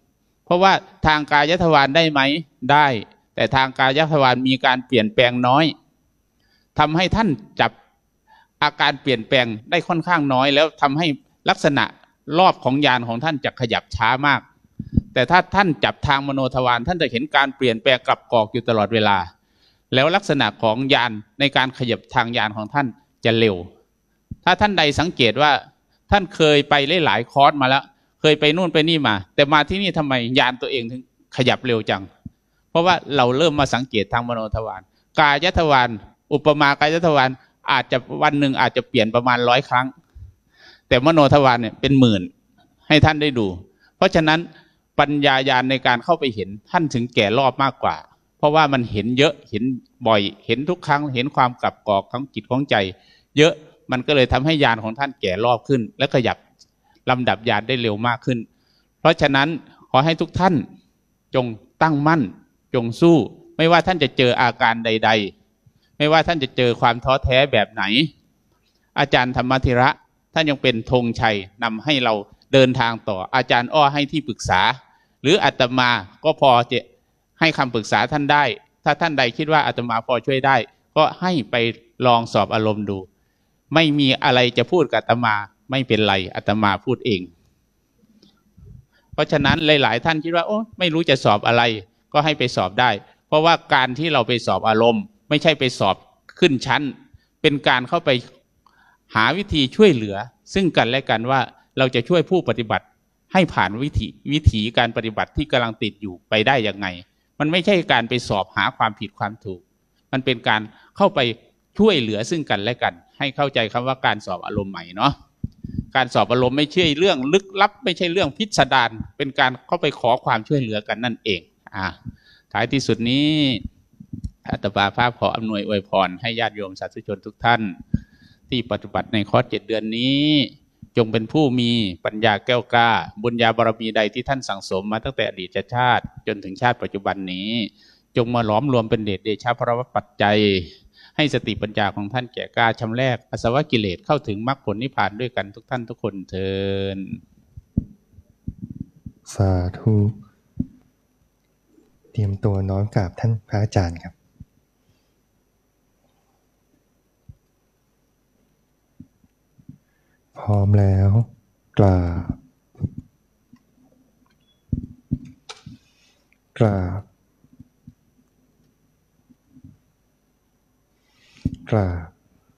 เพราะว่าทางกายทวารได้ไหมได้แต่ทางกายทวารมีการเปลี่ยนแปลงน้อยทำให้ท่านจับอาการเปลี่ยนแปลงได้ค่อนข้างน้อยแล้วทำให้ลักษณะรอบของญาณของท่านจะขยับช้ามากแต่ถ้าท่านจับทางมโนทวารท่านจะเห็นการเปลี่ยนแปลงกลับกรอกอยู่ตลอดเวลาแล้วลักษณะของญาณในการขยับทางญาณของท่านจะเร็วถ้าท่านใดสังเกตว่าท่านเคยไปหลายคอร์สมาแล้วเคยไปนู่นไปนี่มาแต่มาที่นี่ทำไมญาณตัวเองถึงขยับเร็วจังเพราะว่าเราเริ่มมาสังเกตทางมโนทวารกายทวารอุปมากายทวารอาจจะวันหนึ่งอาจจะเปลี่ยนประมาณ100 ครั้งแต่มโนทวารเนี่ยเป็นหมื่นให้ท่านได้ดูเพราะฉะนั้นปัญญาญาณในการเข้าไปเห็นท่านถึงแก่รอบมากกว่าเพราะว่ามันเห็นเยอะเห็นบ่อยเห็นทุกครั้งเห็นความกลับกรอกของจิตของใจเยอะมันก็เลยทำให้ญาณของท่านแก่รอบขึ้นและขยับลำดับญาณได้เร็วมากขึ้นเพราะฉะนั้นขอให้ทุกท่านจงตั้งมั่นจงสู้ไม่ว่าท่านจะเจออาการใดๆไม่ว่าท่านจะเจอความท้อแท้แบบไหนอาจารย์ธรรมธิระท่านยังเป็นธงชัยนำให้เราเดินทางต่ออาจารย์อ้อให้ที่ปรึกษาหรืออาตมาก็พอจะให้คำปรึกษาท่านได้ถ้าท่านใดคิดว่าอาตมาพอช่วยได้ก็ให้ไปลองสอบอารมณ์ดูไม่มีอะไรจะพูดกับอาตมาไม่เป็นไรอาตมาพูดเองเพราะฉะนั้นหลายๆท่านคิดว่าโอ้ไม่รู้จะสอบอะไรก็ให้ไปสอบได้เพราะว่าการที่เราไปสอบอารมณ์ไม่ใช่ไปสอบขึ้นชั้นเป็นการเข้าไปหาวิธีช่วยเหลือซึ่งกันและกันว่าเราจะช่วยผู้ปฏิบัติให้ผ่านวิถีการปฏิบัติที่กำลังติดอยู่ไปได้ยังไงมันไม่ใช่การไปสอบหาความผิดความถูกมันเป็นการเข้าไปช่วยเหลือซึ่งกันและกันให้เข้าใจคำว่าการสอบอารมณ์ใหม่เนาะการสอบอารมณ์ไม่ใช่เรื่องลึกลับไม่ใช่เรื่องพิสดารเป็นการเข้าไปขอความช่วยเหลือกันนั่นเองท้ายที่สุดนี้อาตมาภาพขออำนวยอวยพรให้ญาติโยมสาธุชนทุกท่านที่ปฏิบัติในคอร์ส7 เดือนนี้จงเป็นผู้มีปัญญาแก้วกล้าบุญญาบารมีใดที่ท่านสั่งสมมาตั้งแต่อดีตชาติจนถึงชาติปัจจุบันนี้จงมาหลอมรวมเป็นเดชะพระปัจจัยให้สติปัญญาของท่านแก่กล้าชำแรกอาสวะกิเลสเข้าถึงมรรคผลนิพพานด้วยกันทุกท่านทุกคนเทินสาธุเตรียมตัวน้อมกราบท่านพระอาจารย์ครับพร้อมแล้วกราบกราบกราบ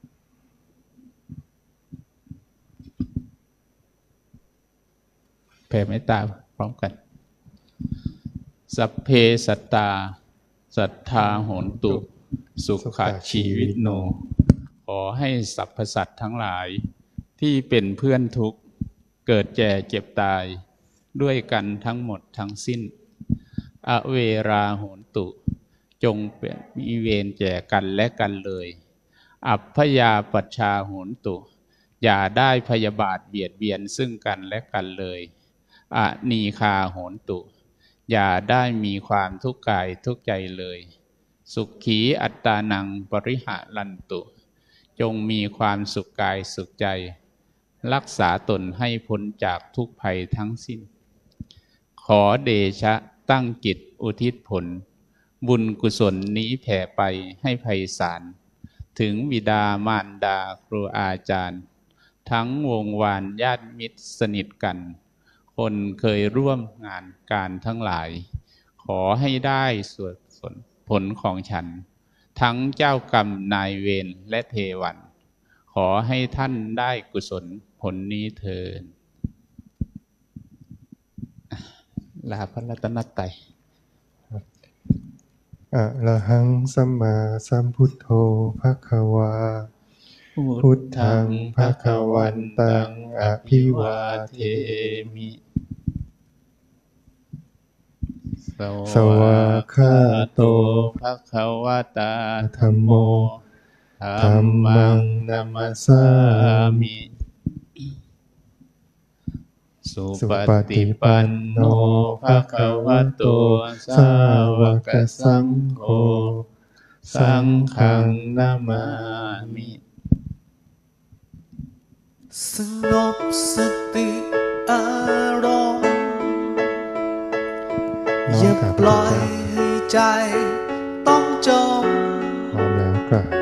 แผ่เมตตาพร้อมกันสัพเพสัตตาสัทธาโหนตุสุขชีวิตโนขอให้สรรพสัตว์ทั้งหลายที่เป็นเพื่อนทุกข์เกิดแก่เจ็บตายด้วยกันทั้งหมดทั้งสิ้นอเวราโหนตุจงมีเวรแก่กันและกันเลยอัพพยาปัชชาโหนตุอย่าได้พยาบาทเบียดเบียนซึ่งกันและกันเลยอนีคาโหนตุอย่าได้มีความทุกข์กายทุกข์ใจเลยสุขีอัตตานังปริหารันตุจงมีความสุขกายสุขใจรักษาตนให้พ้นจากทุกภัยทั้งสิ้นขอเดชะตั้งจิตอุทิศผลบุญกุศลนี้แผ่ไปให้ไพศาลถึงบิดามารดาครูอาจารย์ทั้งวงวานญาติมิตรสนิทกันคนเคยร่วมงานการทั้งหลายขอให้ได้ส่วนผลของฉันทั้งเจ้ากรรมนายเวรและเทวันขอให้ท่านได้กุศลผลนี้เถิดลาพระรัตนตรัยอะระหังสัมมาสัมพุทโธภคววาพุทธังภควันตังอภิวาเทมิสวากขาโตภควตาธัมโมธัมมังนัมสสามิสุปฏิปันโนภควโตสาวกสังโฆสังฆังนามามิสงบสติอารมณ์น้ออย่ามกราบปพระล่อยเจ้าให้ใจต้องจมพร้อมแล้วกราบ